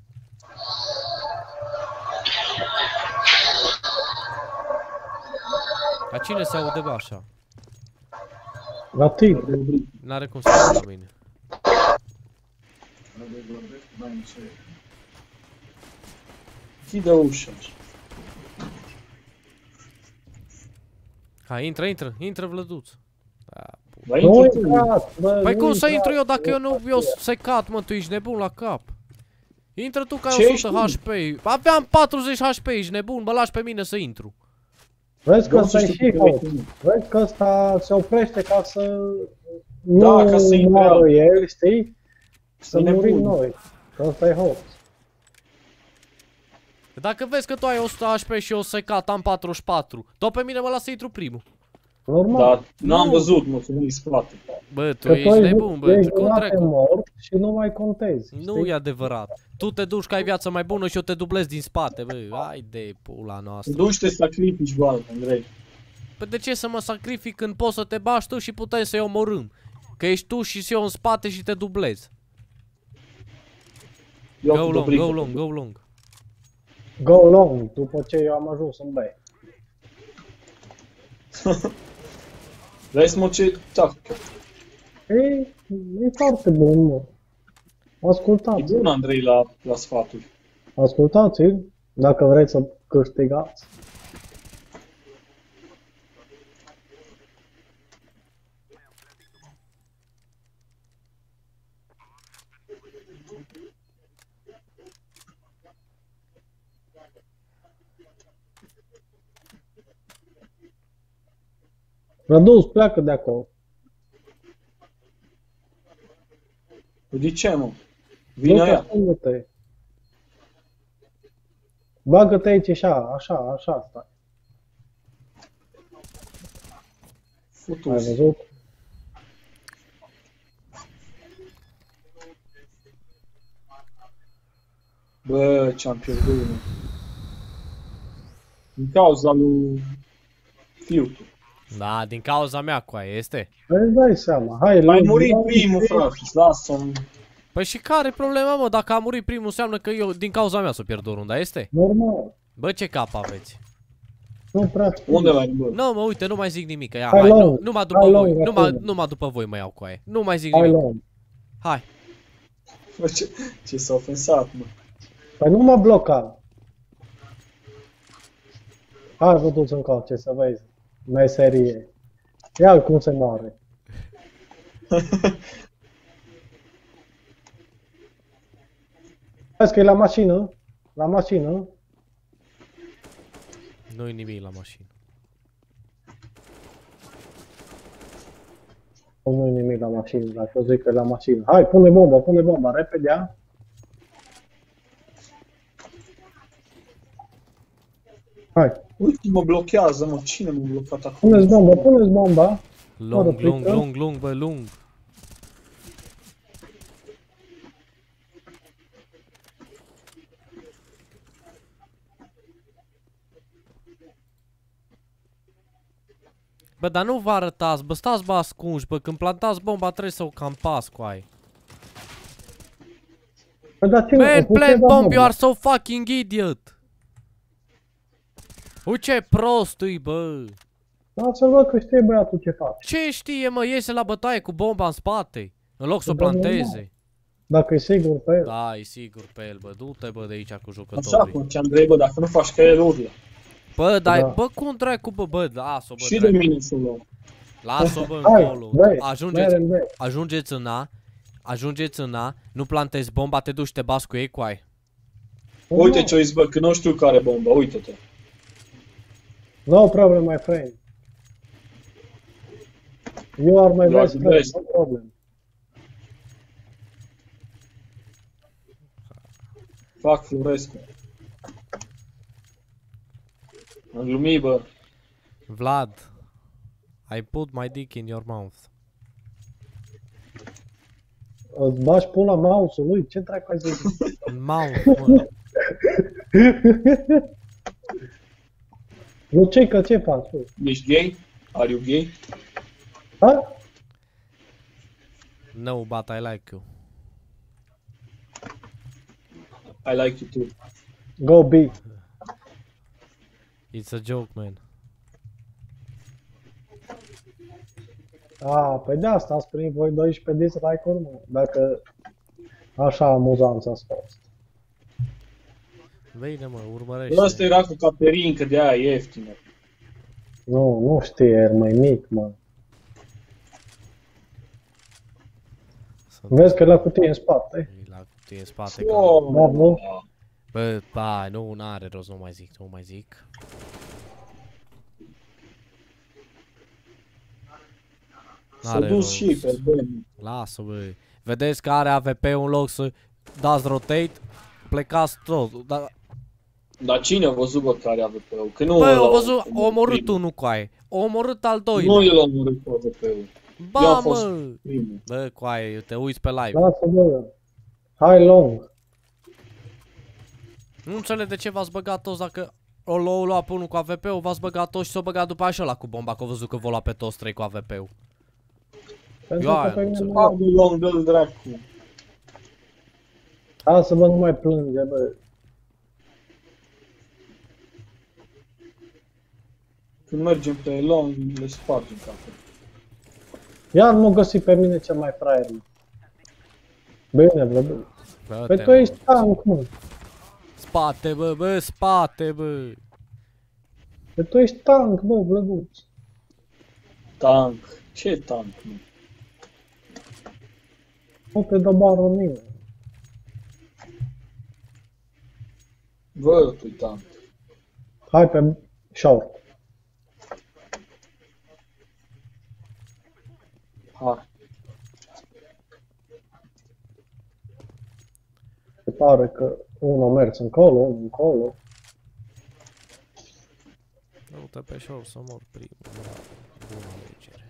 Dar cine se aude bă așa? La tine. N-are cum să audă la mine. Închide ușa. Hai, intră Vlăduț. Da, Dar Nu intri tu. intrați, bă, păi nu cum să intrați. intru eu dacă eu secat, mă, tu ești nebun la cap. Intră tu că ai Ce 100 ești HP. Aveam 40 HP, ești nebun, mă lași pe mine să intru. Vezi că Vreau ăsta să e știu și cum hot. e. Vezi că ăsta se oprește ca să Da, ca să intre moară altul. el, știi? Să E murim nebun. noi. Că ăsta e hot. Dacă vezi că tu ai 100 HP și eu secat, am 44, tot pe mine mă lasă să intru primul. Normal. Dar n-am Nu. văzut, mă, să nu-i spate. Bă, tu Că ești nebun, bă, ești cum jumate dracu? mort și nu mai contezi. Nu știi? e adevărat. Tu te duci că ai viață mai bună și eu te dublez din spate, bă. Hai de pula noastră. Duci te sacrifici, bă, Andrei. Păi de ce să mă sacrific când poți să te bași tu și putem să-i omorâm? Că ești tu și eu în spate și te dublez. Eu Go cu long, Dobrică. go long, go long. Go long, după ce eu am ajuns în B. Vezi, mă, ce tactică. E foarte bun, mă. E Ascultați-l. bun, Andrei, la sfaturi. Ascultați-l, dacă vreți să câștigați. Rădus, pleacă de acolo. De ce, mă? Vine Du-te, aia. ascunde-te. Bagă-te aici așa stai. Ai Futus. văzut? Bă, ce-am pierdut, mă. Din cauza lui Fiutu. Da, din cauza mea, coaie, este. Păi îți dai seama. Hai, Ai lu- murit lu- primul, frate. Lasă-mi. Păi și care problema, mă? Dacă a murit primul, înseamnă că eu, din cauza mea, să pierd o runda, este? Normal. Bă, ce cap aveți? Nu prea știu. Unde l-ai, bă? Nu, mă, uite, nu mai zic nimic, ia, Hai hai, long, numai după hai voi, long acum. numai după voi mă iau coaie. Nu mai zic Hai nimic. long. Hai. Bă, ce s-a ofensat, mă. Păi nu mă bloca. Hai, vă duți încoace să vezi. Meserie. Ia cum se moare. Vezi că e la mașină? La mașină? Nu-i nimic la mașină. Nu e nimic la mașină, dacă eu zic că e la mașină. Hai, pune bomba, repede, ia. Hai, Uite, mă blochează, mă. Cine m-a blocat acum? puneți bomba. Lung, Mă, lung, frică. lung, lung, bă, lung. Bă, dar nu vă arătați, bă, stați bă ascunși, bă, când plantați bomba trebuie să o campați cu ai. Păi, dar cine? Man, O puteți plant da bomb, bomba. you are so fucking idiot! Uite ce prost-i, bă! Lasă-l văd că știe băiatul ce face. Ce știe, mă? Iese la bătaie cu bomba în spate. În loc să o Da, normal. planteze. Dacă e sigur pe el. Da, e sigur pe el, bă. Du-te, bă, de aici cu Așa, jucătorii. mă, ce Andrei, bă, dacă nu faci ca el, urlă. Bă, dai, Da. bă, cum dracu, bă, lasă-o, bă, Și de dracu. mine să luăm. Lasă-o, bă, Hai, încolo. băi, Ajungeți, merem, băi. ajungeți în A, nu plantezi bomba, te duci, te bați cu ei, coai. Uite ce-o izbă, că nu știu care bomba, uite-te. No problem, my friend. You are my You are best the friend, best. no problem. Fac Florescu. Am glumit, bă. Vlad, I put my dick in your mouth. Îți bagi pula mouse-ul lui, ce dracu ai zis? În mouth, mă. Lucica, ce faci? Bă? Ești gay? Are you gay? Ha? No, but I like you. I like you too. Go B. It's a joke, man. Păi de asta ați primit voi 12 dislike-uri, mă. Dacă așa amuzanți ați fost. Bine, mă, urmărește. Ăsta era cu Caterinca, de aia e ieftină. Nu știe, e mai mic, mă. Vezi că e la cutie în spate. E la cutie în spate. Ca... Oh, Da, nu? Bă, ba, nu, n-are rost, nu mai zic. S-a dus și pe bani. Lasă, bă. Vedeți că are AVP în loc să dați rotate, plecați tot. Dar cine a văzut, bă, care AVP-ul? Că nu Bă, ăla au văzut, a a omorât unul coaie. A omorât al Nu doilea. el a omorât pe AVP-ul. Eu Ba, am fost mă. primul. Bă, coaie, te uiți pe live. Lasă, bă. Hai long. Nu înțeleg de ce v-ați băgat toți dacă o lua pe unul cu AVP-ul, v-ați băgat toți și s-o băgat după așa ăla cu bomba, că au văzut că vă lua pe toți trei cu AVP-ul. Pentru Eu că aia pe nu mine înțeleg. nu Fac un long, dă-l dracu. Lasă, bă, nu mai plânge, bă. Când mergem pe long, le spargem capul. Iar m-a găsit pe mine cel mai fraier, mă. Bine, bă, bă. Păi tu ești tank, mă. Spate, bă, bă, spate, bă. Păi tu ești tank, bă, vlăguț. Tank. Ce tank, mă? Nu te dă bară mine. Bă, tu tank. Hai pe short. Hai. Se pare că unul a mers încolo, unul încolo. Nu-te pe short să mor primul. Bună alegere.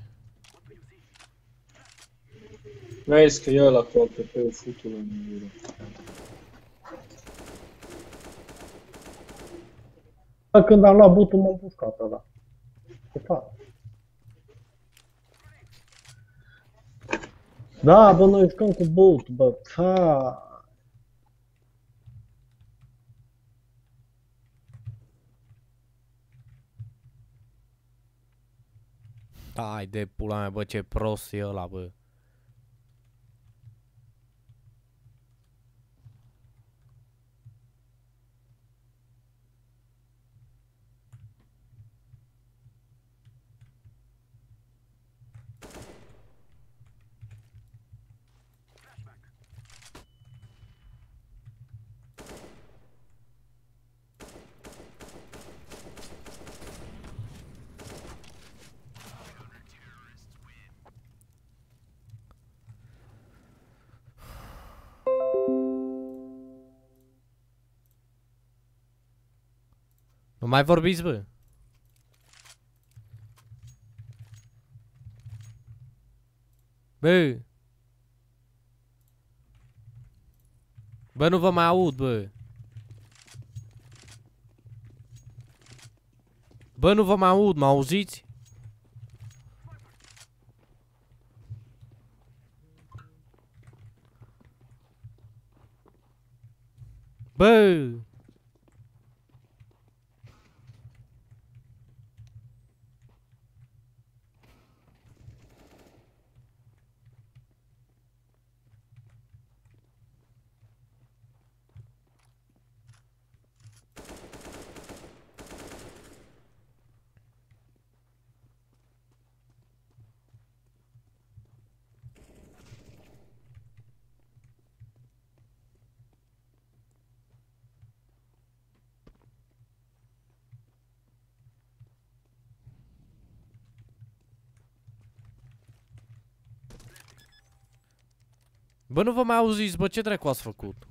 Vezi că e ăla cu APP-ul futul în gură. Dar când am luat butul m-am pușcat ăla. Ce fac? Da, bă, noi jucăm cu but, bă. Ha. Hai de pula mea, bă, ce prost e ăla, bă. Nu mai vorbiți, bă. Bă. Bă, nu vă mai aud, bă. Bă, nu vă mai aud, mă auziți? Bă. Bă, nu vă mai auziți, bă, ce dracu ați făcut?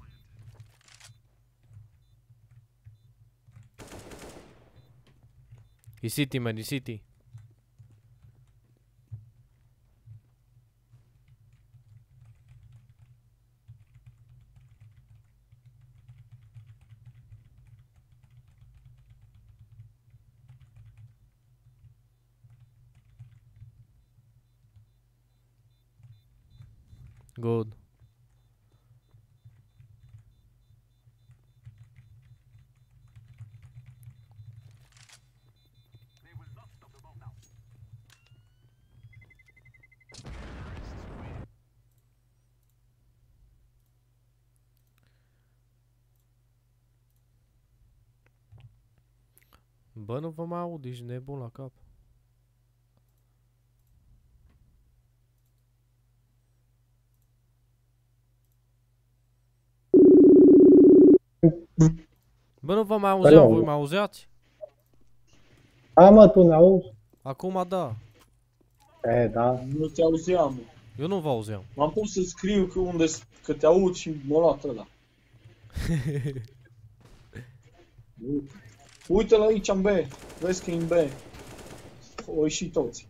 E City, man, e City. Good. Bă, nu vă mai aud, ești nebun la cap. Bă, nu vă mai auzeam, voi mă auzeați? Da, mă, tu ne auzi? Acum da. E, da. Nu te auzeam. Eu nu vă auzeam. M-am pus să scriu că te aud și m-a luat ăla. Uite-l aici în B. Vezi că e în B. O ieși toți.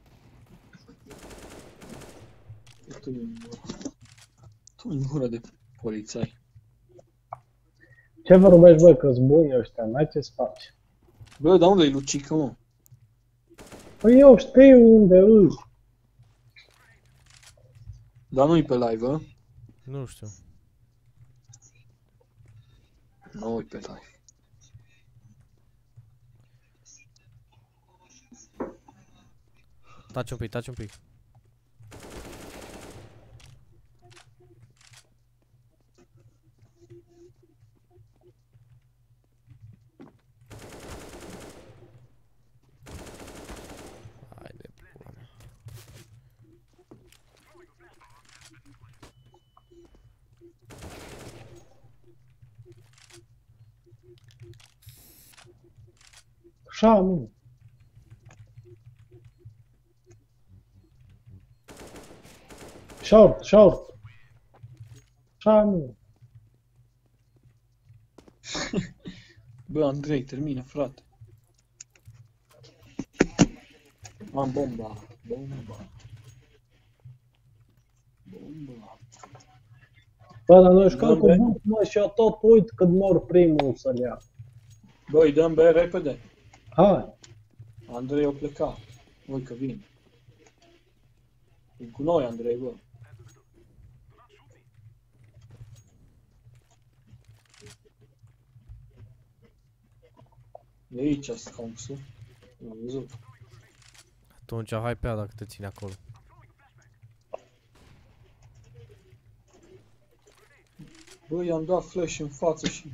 Tu în gură de polițai. Ce vorbești, bă, că-s buni ăștia, n-ai ce să faci. Bă, dar unde-i Lucică, mă? Păi eu știu unde îi. Dar nu-i pe live, a? Nu știu. Nu-i pe live. Taci un pic, taci un pic. Hai de pula mea. Așa, mă. Short, short. Așa, mă. Bă, Andrei, termină, frate. Am bomba. Bomba. Bomba. Bă, dar noi jucăm Da, cu bă. bun, mă, și eu tot uit cât mor primul să-l ia. Bă, îi dăm B repede. Hai. Andrei a plecat. Ui că vin. Vin cu noi, Andrei, bă. E aici sconsul. L-am văzut. Atunci hai pe ea dacă te ține acolo. Bă, i-am dat flash în față și...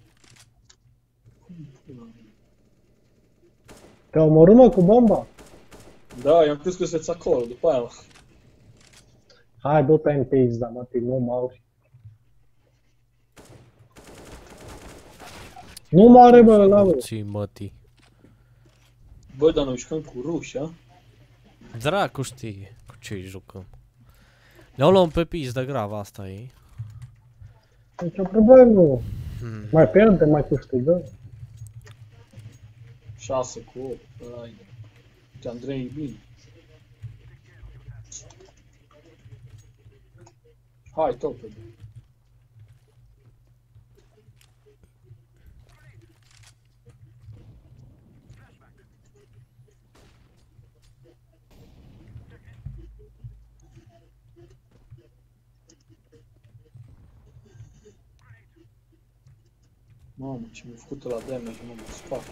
Te omorâ, mă, cu bomba? Da, i-am crezut că sunteți acolo, după aia. Hai, du-te în pizda, mă, nu mă auzi. Nu moare, bă, la bă. Ții mătii. Bă, dar noi jucăm cu ruși, a? Dracu știe cu ce jucăm. Ne-au luat pe pizdă grav, asta e. Nici o problemă. Mai pierde, mai câștigă. 6 cu 8, hai. Uite, Andrei e bine. Hai, tot pe bine. Mamă, ce mi-a făcut la damage, mă, în spate.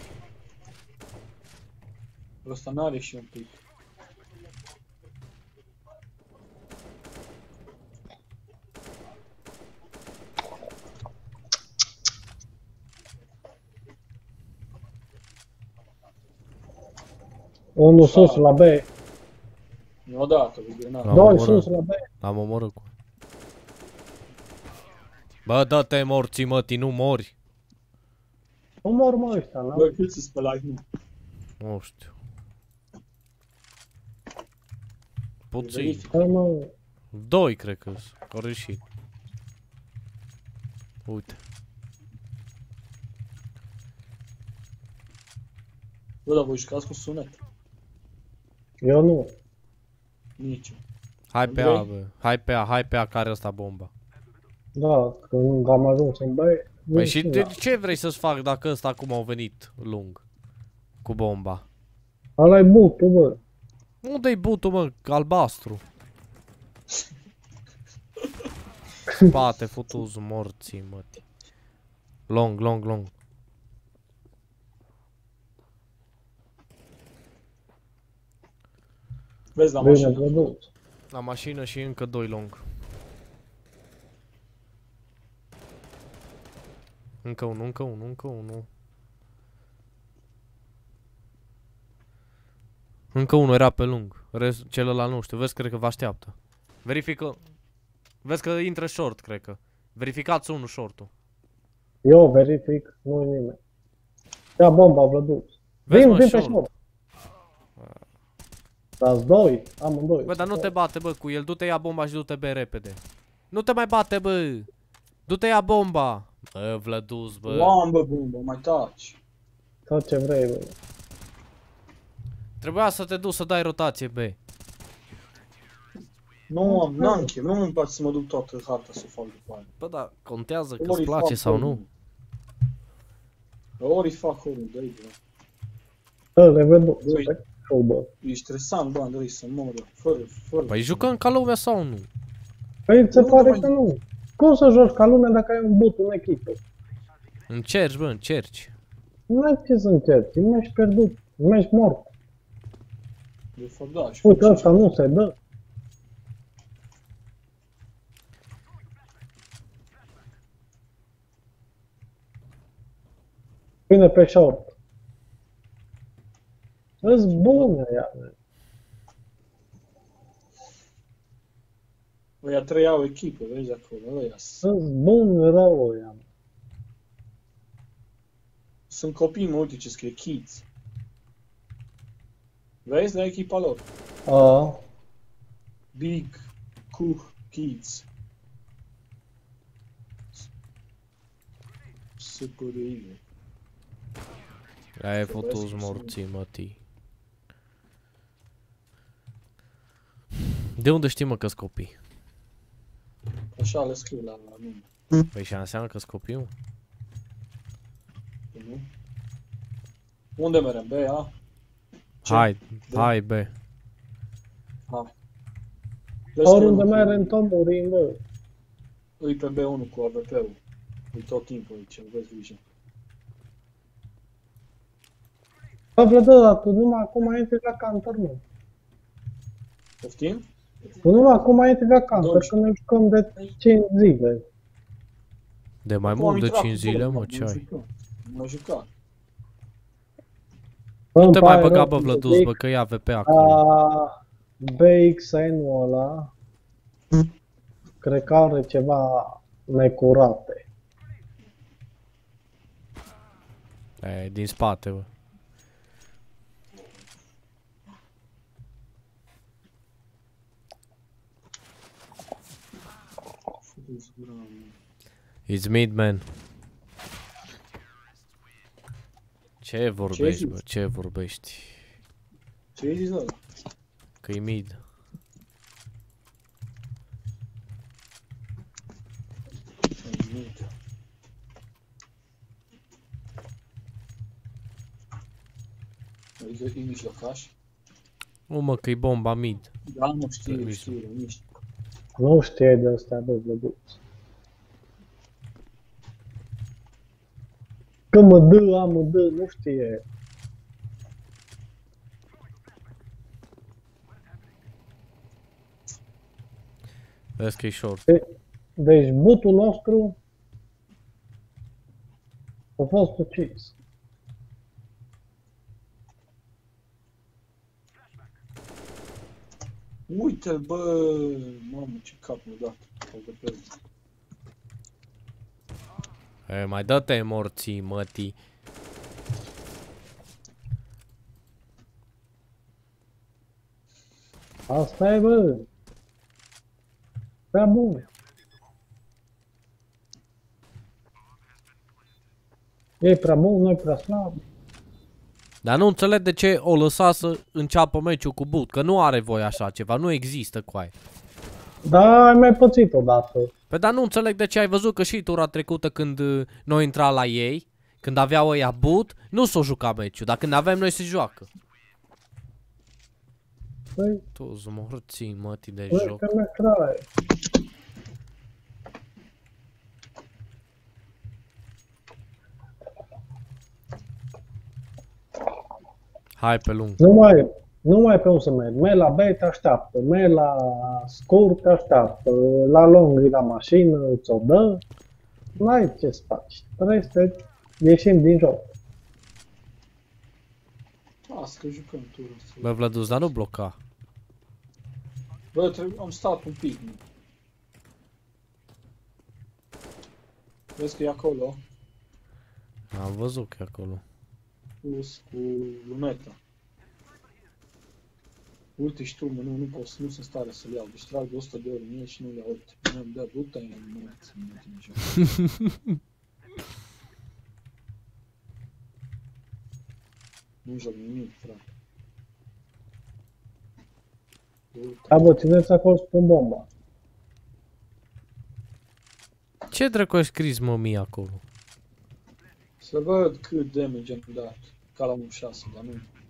Ăsta n-are și un pic. Unul sus la B. Mi-o dat, cu grenada. L-am Doi omorât. sus la B. L-am omorât cu... Bă, dă-te morții, mătii, nu mori. Nu mor, mă, ăștia, n-am. Bă, cât să-ți pe live, nu? Nu știu. Puțin. Verifică. Hai, mă. Doi, cred că au reușit. Uite. Bă, dar voi jucați cu sunet? Eu nu. Nici eu. Hai pe Andrei? A, bă. Hai pe A, care ăsta bomba. Da, când am ajuns în B. Păi și de ce vrei să-ți fac dacă ăsta acum au venit lung? Cu bomba. Ăla-i butul, bă. Unde-i butul, mă? Albastru. Spate, futuz, morții, măti. Long, long, long. Vezi la Bine mașină. văzut. La mașină și încă doi long. Încă unul, încă unul, încă unul. Încă unul era pe lung. Celălalt nu știu. Vezi, cred că vă așteaptă. Verifică. Vezi că intră short, cred că. Verificați unul short-ul. Eu verific, nu-i nimeni. Ia bomba, Vlăduț. Vezi, mă, Vin pe short. short. Dați doi, amândoi. Bă, dar nu te bate, bă, cu el. Du-te, ia bomba și du-te, bă, repede. Nu te mai bate, bă. Du-te, ia bomba. Bă, Vlăduț, bă. Luam, bă, bumba, mai taci. Tot ce vrei, bă. Trebuia să te duci să dai rotație, bă. Nu, n-am chef, nu îmi place să mă duc toată harta să o fac după aia. Bă, dar contează că Ori îți place fac sau nu. Ori fac ori, de aici, bă. Să le vedu. Doi. Bă. E stresant, bă, Andrei, să mor, fără. Păi jucăm ca lumea sau nu? Păi se Nu, pare mai- că nu. Cum să joci ca lumea dacă ai un but în echipă? Încerci, bă, încerci. Nu ai ce să încerci, nu ești pierdut, nu ești mort. De fapt, da, și Uite, fac ăsta nu se dă. Vine pe short. Îți bune, ea. Ăia trei au echipă, vezi acolo, ăia Îți bun rău, ea. sunt copii, mă, uite ce scrie, kids. Vezi, la echipa lor. A, Big Cook Kids. Super de Aia e fotos morții, mătii. De unde știi, mă, că-s copii? Așa le scriu la nume, Păi și înseamnă că-s copii, mă? nu? Unde merem, bă, a? Ce? Hai, hai, bă. Hai. oriunde mere în tot murim, bă. Îi pe B1 cu AVP-ul. E tot timpul aici, vezi grijă. Bă, Vlădă, dar tu numai acum intri la cantor, mă. Poftim? Tu numai acum intri la cantor, 12. că ne jucăm de 5 zile. De mai Acum mult am de intrat 5 cu zile, voi, mă, m-am ce ai? jucat. M-am jucat. Bă, Nu te îmi mai pare băga, rău bă, să Vlăduț, zic, bă, că ia AVP acolo. BXN-ul ăla, cred că are ceva necurate. E, din spate, bă. It's mid, man. Ce vorbești, zici? bă? Ce vorbești? Ce ai zis, ăla? Că e mid. Adică e mijlocaș? Nu, mă, că e bomba mid. Da, nu știu, Mijloc. știu, nici. Nu știe de astea, bă, Vlăduț. Că mă dă, am dă, nu știe. Vezi că e short. Deci butul nostru a fost ucis. Uite-l, bă, mamă, ce cap mi-a dat. AVP-ul. E, mai dă-te morții, mătii. Asta e, bă. Prea bun. E prea bun, noi prea slab. Dar nu înțeleg de ce o lăsa să înceapă meciul cu boot, că nu are voie așa ceva, nu există coaie. Da, ai mai pățit odată. Păi dar nu înțeleg de ce ai văzut că și tura trecută când noi intra la ei, când aveau ăia boot, nu s-o juca meciul, dar când avem noi se joacă. Păi, Tu-ți morții mătii de păi, joc. că mi-a trai. Hai pe lung. Nu mai pe unde să mergi. Mergi la B, te așteaptă. Mergi la scurt, te așteaptă. La lung, la mașină, ți-o dă. N-ai ce să faci. Trebuie să ieșim din joc. Las că jucăm turul ăsta. Bă, Vlăduț, dar nu bloca. Bă, am stat un pic, nu? Vezi că e acolo, Am văzut că e acolo. pus cu luneta. Uite și tu, mă, nu pot, nu sunt în stare să-l iau. Deci trag de 100 de ori în el și nu le iau. Uite, mi-am dat lupta în el, nu să mă mette în joc. Nu joc nimic, frate. Uite. Da, bă, țineți acolo să pun bomba. Ce dracu ai scris, mă, mie acolo? Să văd cât damage am dat. Ca la 1.6, dar nu.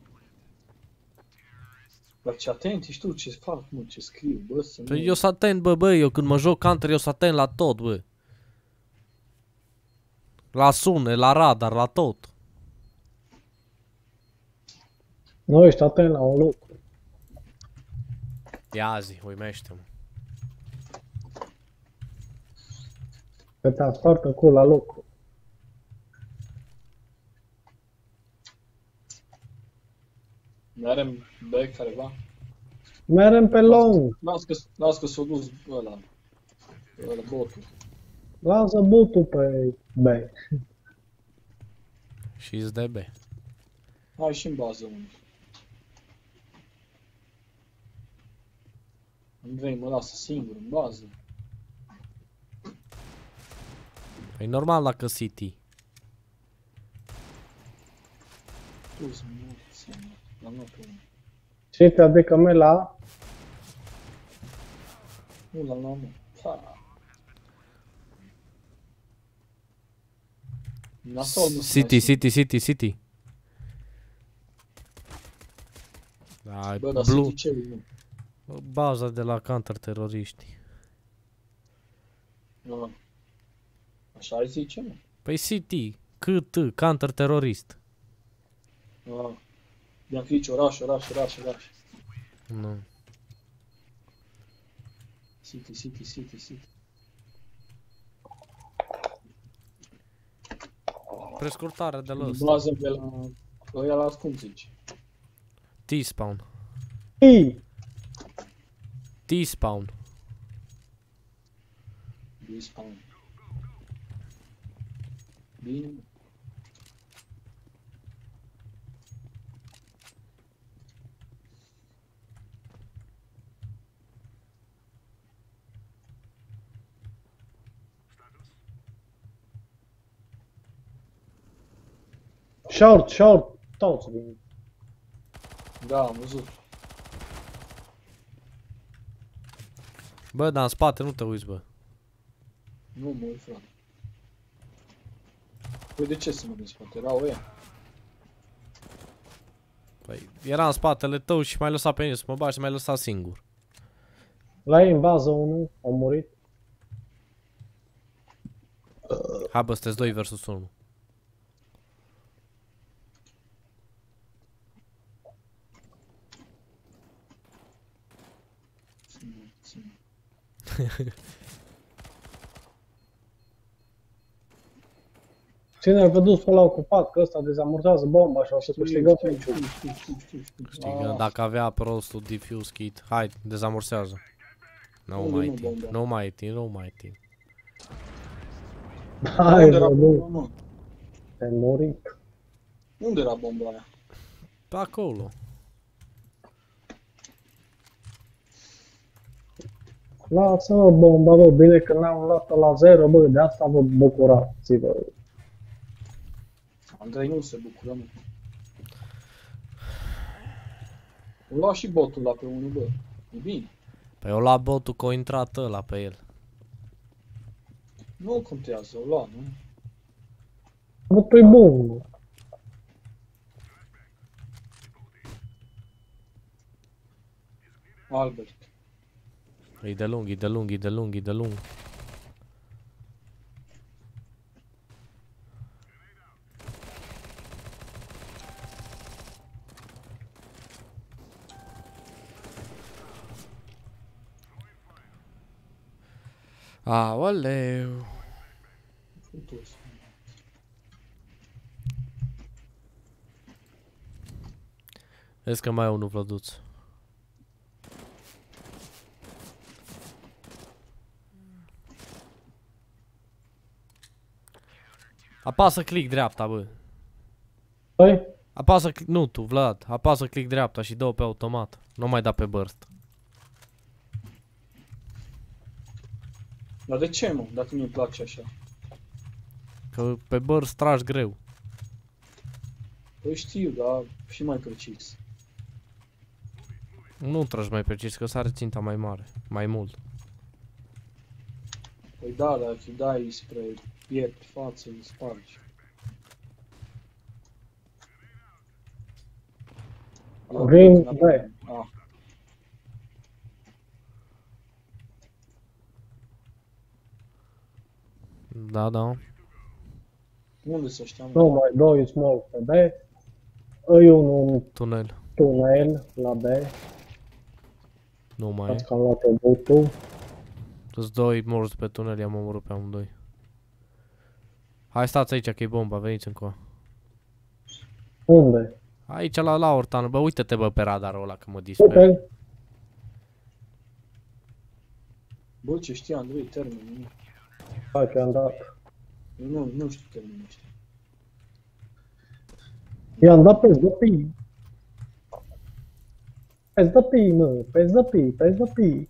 Dar ce atent ești tu, ce fac, mă, ce scriu, bă, să nu... Păi eu sunt atent, bă, eu când mă joc counter, eu sunt atent la tot, bă. La sune, la radar, la tot. Nu ești atent la un lucru. Ia zi, uimește-mă. Că te aspartă cu la lucru. Merem back careva. Merem pe long. Las că s-o dus ăla botul. Lasă butul pe B. Și-ți de B. Hai și în bază unul. Andrei mă lasă singur în bază. Păi normal dacă City. Tu-ți morți, mă. L-am luat pe unul. Și te adică mergi la... Nu l-am luat, mă. Ha. Nasol, mă, City. Da, Bă, dar blue. City ce nu? Baza de la counter-teroriști. Ah. Așa ai zice, mă? Păi City, cât, counter-terorist. Ah. Mi-am că aici oraș. Nu. City. Prescurtare de la În ăsta. bază de la... Ăia la cum zici? T-spawn. T-spawn. Despawn. Bine. Short, toți vin. Da, am văzut. Bă, dar în spate nu te uiți, bă. Nu mă uit, frate. Păi de ce să mă din spate? Erau ăia. Păi, era în spatele tău și m-ai lăsat pe mine să mă bagi și m-ai lăsat singur. La ei în bază unul, a murit. Hai bă, sunteți 2 versus 1. Ține-l pe dus pe la ocupat, că ăsta dezamortează bomba și o să câștigăm meciul. Știi, dacă avea prostul diffuse kit, hai, dezamorsează. No mai timp, no mai timp. Hai, Unde era bă, bomba, mă? te-ai murit. Unde era bomba aia? Pe acolo. Lasă-mă bomba, bă, bine că n-am luat-o la 0, bă, de asta vă bucurați, bă. Andrei nu se bucură, mă. O lua și botul la pe unul, bă. E bine. Păi o lua botul că o intrat ăla pe el. Nu contează, o lua, nu? Botul e bun, bă. Albert. E de lung, e de lung, e de lung, e de lung. Aoleu. Futus. Vezi că mai e unul vlăduț. Apasă click dreapta, bă. Păi? Apasă, nu tu, Vlad. Apasă click dreapta și dă-o pe automat. Nu mai da pe burst. Dar de ce, mă? Dacă mi-e place așa. Că pe burst tragi greu. Păi știu, dar și mai precis. Nu tragi mai precis, că sare ținta mai mare. Mai mult. Păi da, dacă îi dai spre piept, față, îi spargi. Ring, bă. Ah, Da, da. unde să știam? Nu mai doi small pe B. Îi unul în Tunel. tunel la B. Nu mai Ați e. că am luat-o botul. Tu-s doi morți pe tunel, i-am omorât pe amândoi. Hai stați aici că e bomba, veniți încoa. Unde? Aici la Ortan, bă, uite-te bă pe radarul ăla că mă disper. Ok. Bă, ce știa Andrei termenul, nu? Hai că am dat. Eu nu știu termenul ăsta. I-am dat pe ZP. Pe ZP, mă. Pe ZP, pe ZP.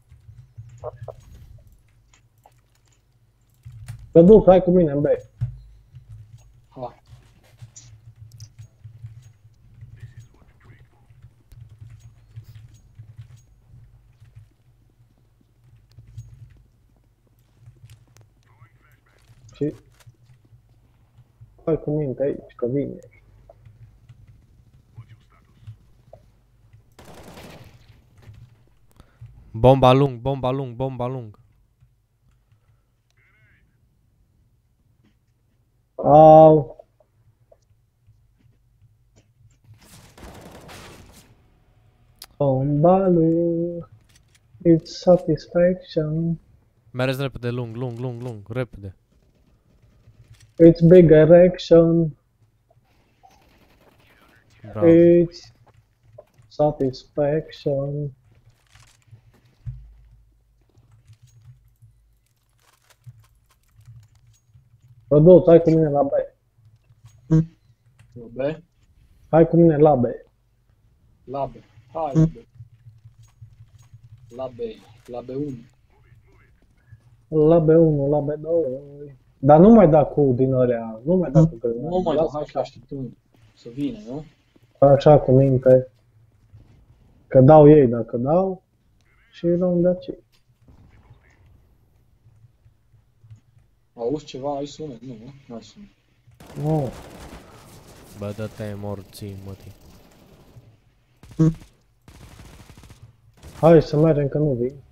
Că duc, hai cu mine în B. Hai. Și... Hai cu mine pe aici, că vine. Bomba lung, bomba lung, bomba lung. Au. Bomba lui. It's satisfaction. Mergeți repede, lung, lung, lung, lung, repede. It's big erection. Bravo. It's satisfaction. Răduț, hai cu mine la B. La B? Hai cu mine la B. La B. Hai la B. La B. La B1. La B1, la B2. Dar nu mai da cu din alea, nu mai da cu grenade. Nu mai da, Lasă hai că așteptăm să vină, nu? așa cu minte. Că dau ei dacă dau. Și luăm de aici. Auzi ceva? Ai sunet? Nu, nu ai sunet. Nu. Bă, dă-te morții, mătii. Hai să mergem că nu vin.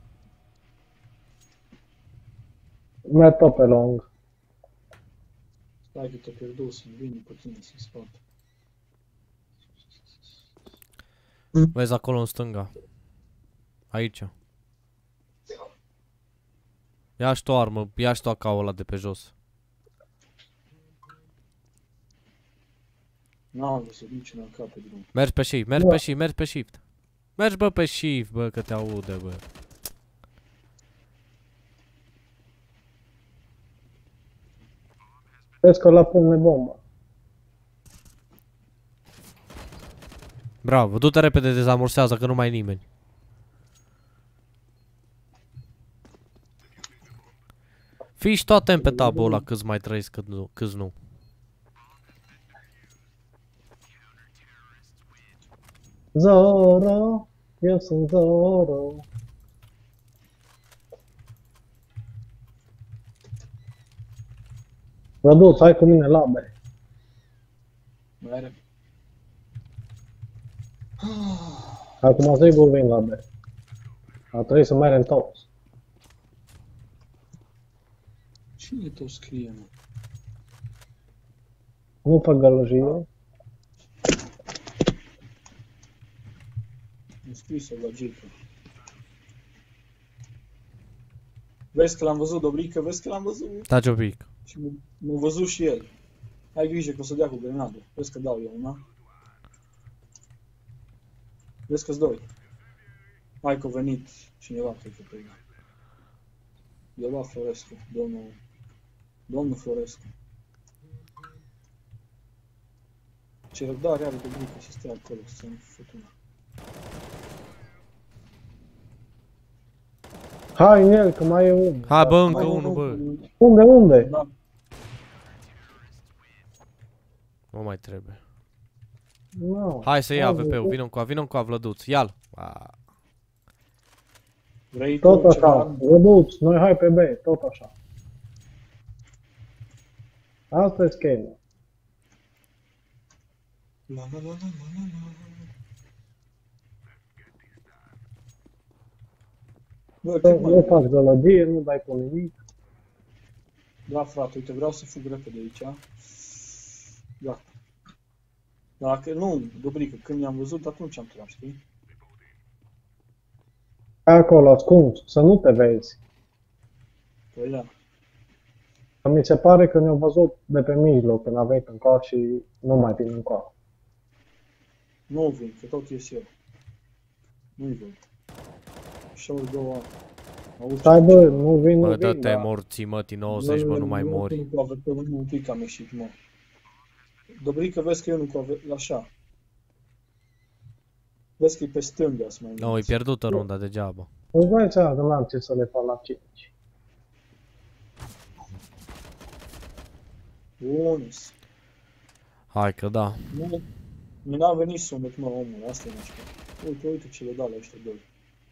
Merg tot pe long. Stai că te-a pierdut să-mi vin după tine să spate. Vezi acolo în stânga. Aici. Ia și tu armă, ia și tu AK-ul ăla de pe jos. N-am văzut niciun AK pe drum. Mergi pe shift, mergi pe shift, mergi pe shift. Mergi bă pe shift, bă, că te aude, bă. Vezi că la pune bomba. Bravo, du-te repede, dezamorsează că nu mai e nimeni. Fii și tu atent pe tabul ăla câți mai trăiesc, câți nu. Zoro, eu sunt Zoro. Răduț, hai cu mine la bere. Mere. Acum sigur vin la bere. Ar trebui să mergem toți. Cine tot scrie, mă? Nu fac gălăgie. Am scris-o la Gică. Vezi că l-am văzut, Dobrică, vezi că l-am văzut. Taci un pic. Și m-a văzut și el. Ai grijă că o să dea cu grenadă. Vezi că dau eu una. Vezi că-s doi. Hai că a venit cineva, cred că pe ea. Eu luat Florescu, domnul Florescu. Ce răbdare are Dobrică să stea acolo, să nu fătuna. Hai în el, că mai e unul. Hai bă, încă unul, bă. Unde? Da. Nu mai trebuie. No. Hai să ia AVP-ul, vină cu Vlăduț, ia-l. Vrei Tot tu așa, ceva? Răduț, noi hai pe B, tot așa. Asta e schema. La, la, la, la, la, la. Bă, cât mai... Nu faci gălăgie, nu dai cu nimic. Da, frate, uite, vreau să fug repede aici. Gata. Dacă nu, Dobrică, când mi-am văzut, atunci am tras, știi? Acolo, ascuns, să nu te vezi. Păi da. Că mi se pare că ne-au văzut de pe mijloc, când a venit încoa și nu mai vin încoa. Nu vin, că tot ies eu. Nu-i văd. Și-au două... Stai bă, nu vin, Bă, nu vin, dă-te da. morții, mătii 90, bă, nu mai mori. Un pic am ieșit, mă. Dobrică, vezi că eu nu cu așa. Vezi că e pe stânga, să mai Nu, e pierdută runda degeaba. Îți dai seama că n-am ce să le fac la 5. Unis. Hai că da. Nu n-a venit sunet, mă, omul, asta e nașpa. Uite, uite ce le dau la ăștia doi.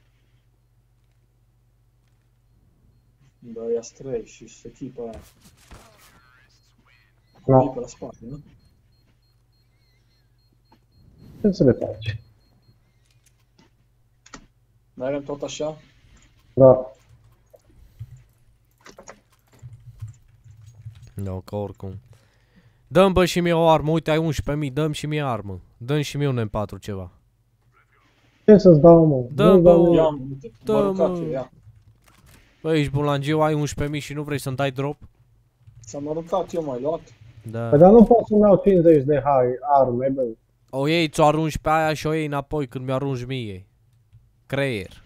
Da, ia străi și echipa aia. No. E pe la spate, nu? Ce să le faci? Mergem tot așa? Da. Da, că oricum. Dă-mi bă și mie o armă, uite ai 11.000, dă-mi și mie armă. Dă-mi și mie un M4 ceva. Ce să-ți dau, mă? Dă, Nu bă, dau Ia, nimic. uite, Da, m-a aruncat mă. eu, ia. Bă, ești bulangiu, ai 11.000 și nu vrei să-mi dai drop? S-am aruncat, eu mai luat. Da. Păi dar nu pot să-mi iau 50 de arme, bă. O iei, ți-o arunci pe aia și o iei înapoi când mi-o arunci mie. Creier.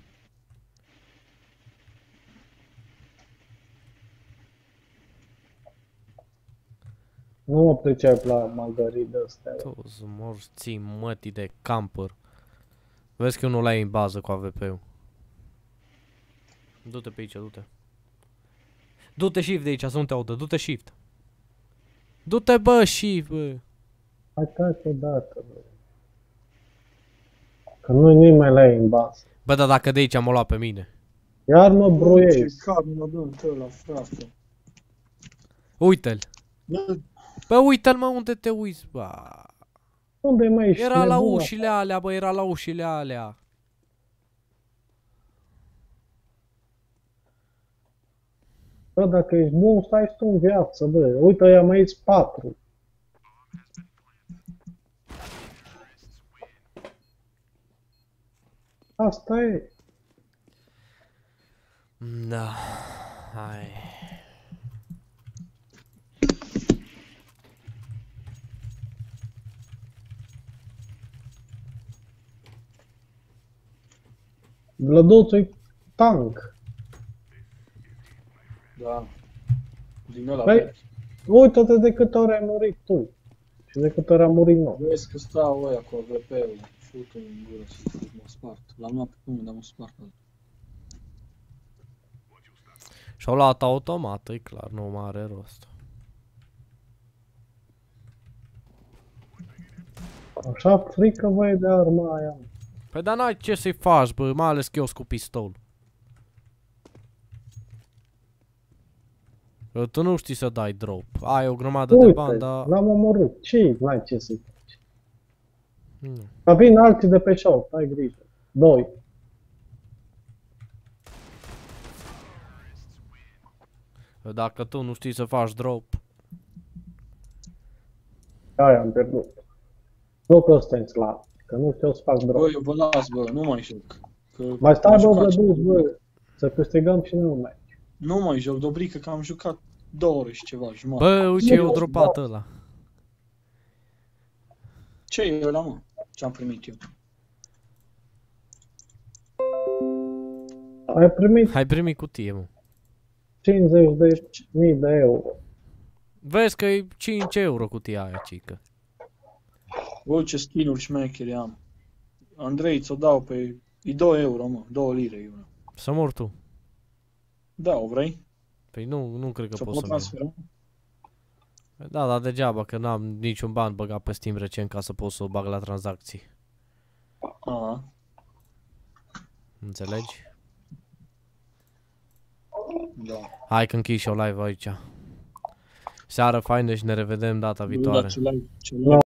Nu mă pricep la magării de-astea. Tu-ți morți mătii de camper. Vezi că eu nu l-ai în bază cu AVP-ul. Du-te pe aici, du-te. Du-te shift de aici, să nu te audă, du-te shift. Du-te bă, shift, bă. Hai taci odată, bă. Că nu-i nimeni la ei în bază. Bă, dar dacă de aici m-a luat pe mine. Iar mă Ce bruiezi. cap mă dă ăla, frate. Uite-l. Bă, Bă, uite-l mă, unde te uiți, bă. Unde mai ești Era la nebun? ușile alea, bă, era la ușile alea. Bă, dacă ești bun, stai și tu în viață, bă. Uite, i-am aici 4. Asta e. Da. Hai. Vlăduțul e tank. da. Din ăla Băi. vechi. Uite-te de câte ori ai murit tu. Și de câte ori am murit noi. Vezi că stau ăia cu AVP-ul. Fut-o în gură și mă spart. L-am luat pe unde am spart. Și-au luat automat, e clar, nu mai are rost. Așa frică voi de arma aia. Păi dar n-ai ce să-i faci, bă, mai ales că eu cu pistol. Tu nu știi să dai drop. Ai o grămadă de bani, dar... l-am omorât. Ce n-ai ce să-i faci? Nu. Dar vin alții de pe short, ai grijă. 2. Dacă tu nu știi să faci drop... Aia am pierdut. Nu că ăsta e slab, că nu știu să fac drop. Bă, eu vă las, bă, nu mai joc. Că Mai stai, am bă, jucat vădus, și- bă, să câștigăm și nu mai. Nu mai joc, Dobrică, că am jucat 2 ore și ceva, jumătate. Bă, uite, eu dropat ăla. Ce e ăla, mă? Ce-am primit eu? Ai primit Hai primi cutie, mă. 50.000 de euro. Vezi că e 5 euro cutia aia, cică. Bă, ce skin-uri șmecheri am. Andrei, ți-o dau pe... E 2 euro, mă, 2 lire e una. Să mor tu. Da, o vrei? Păi nu cred că Să pot pot să-mi transfera? iau. Da, dar degeaba, că n-am niciun ban băgat pe Steam recent ca să pot să o bag la tranzacții. A, Înțelegi? da. Hai că închei și eu live aici. Seară faină și ne revedem data viitoare. Da, ce like.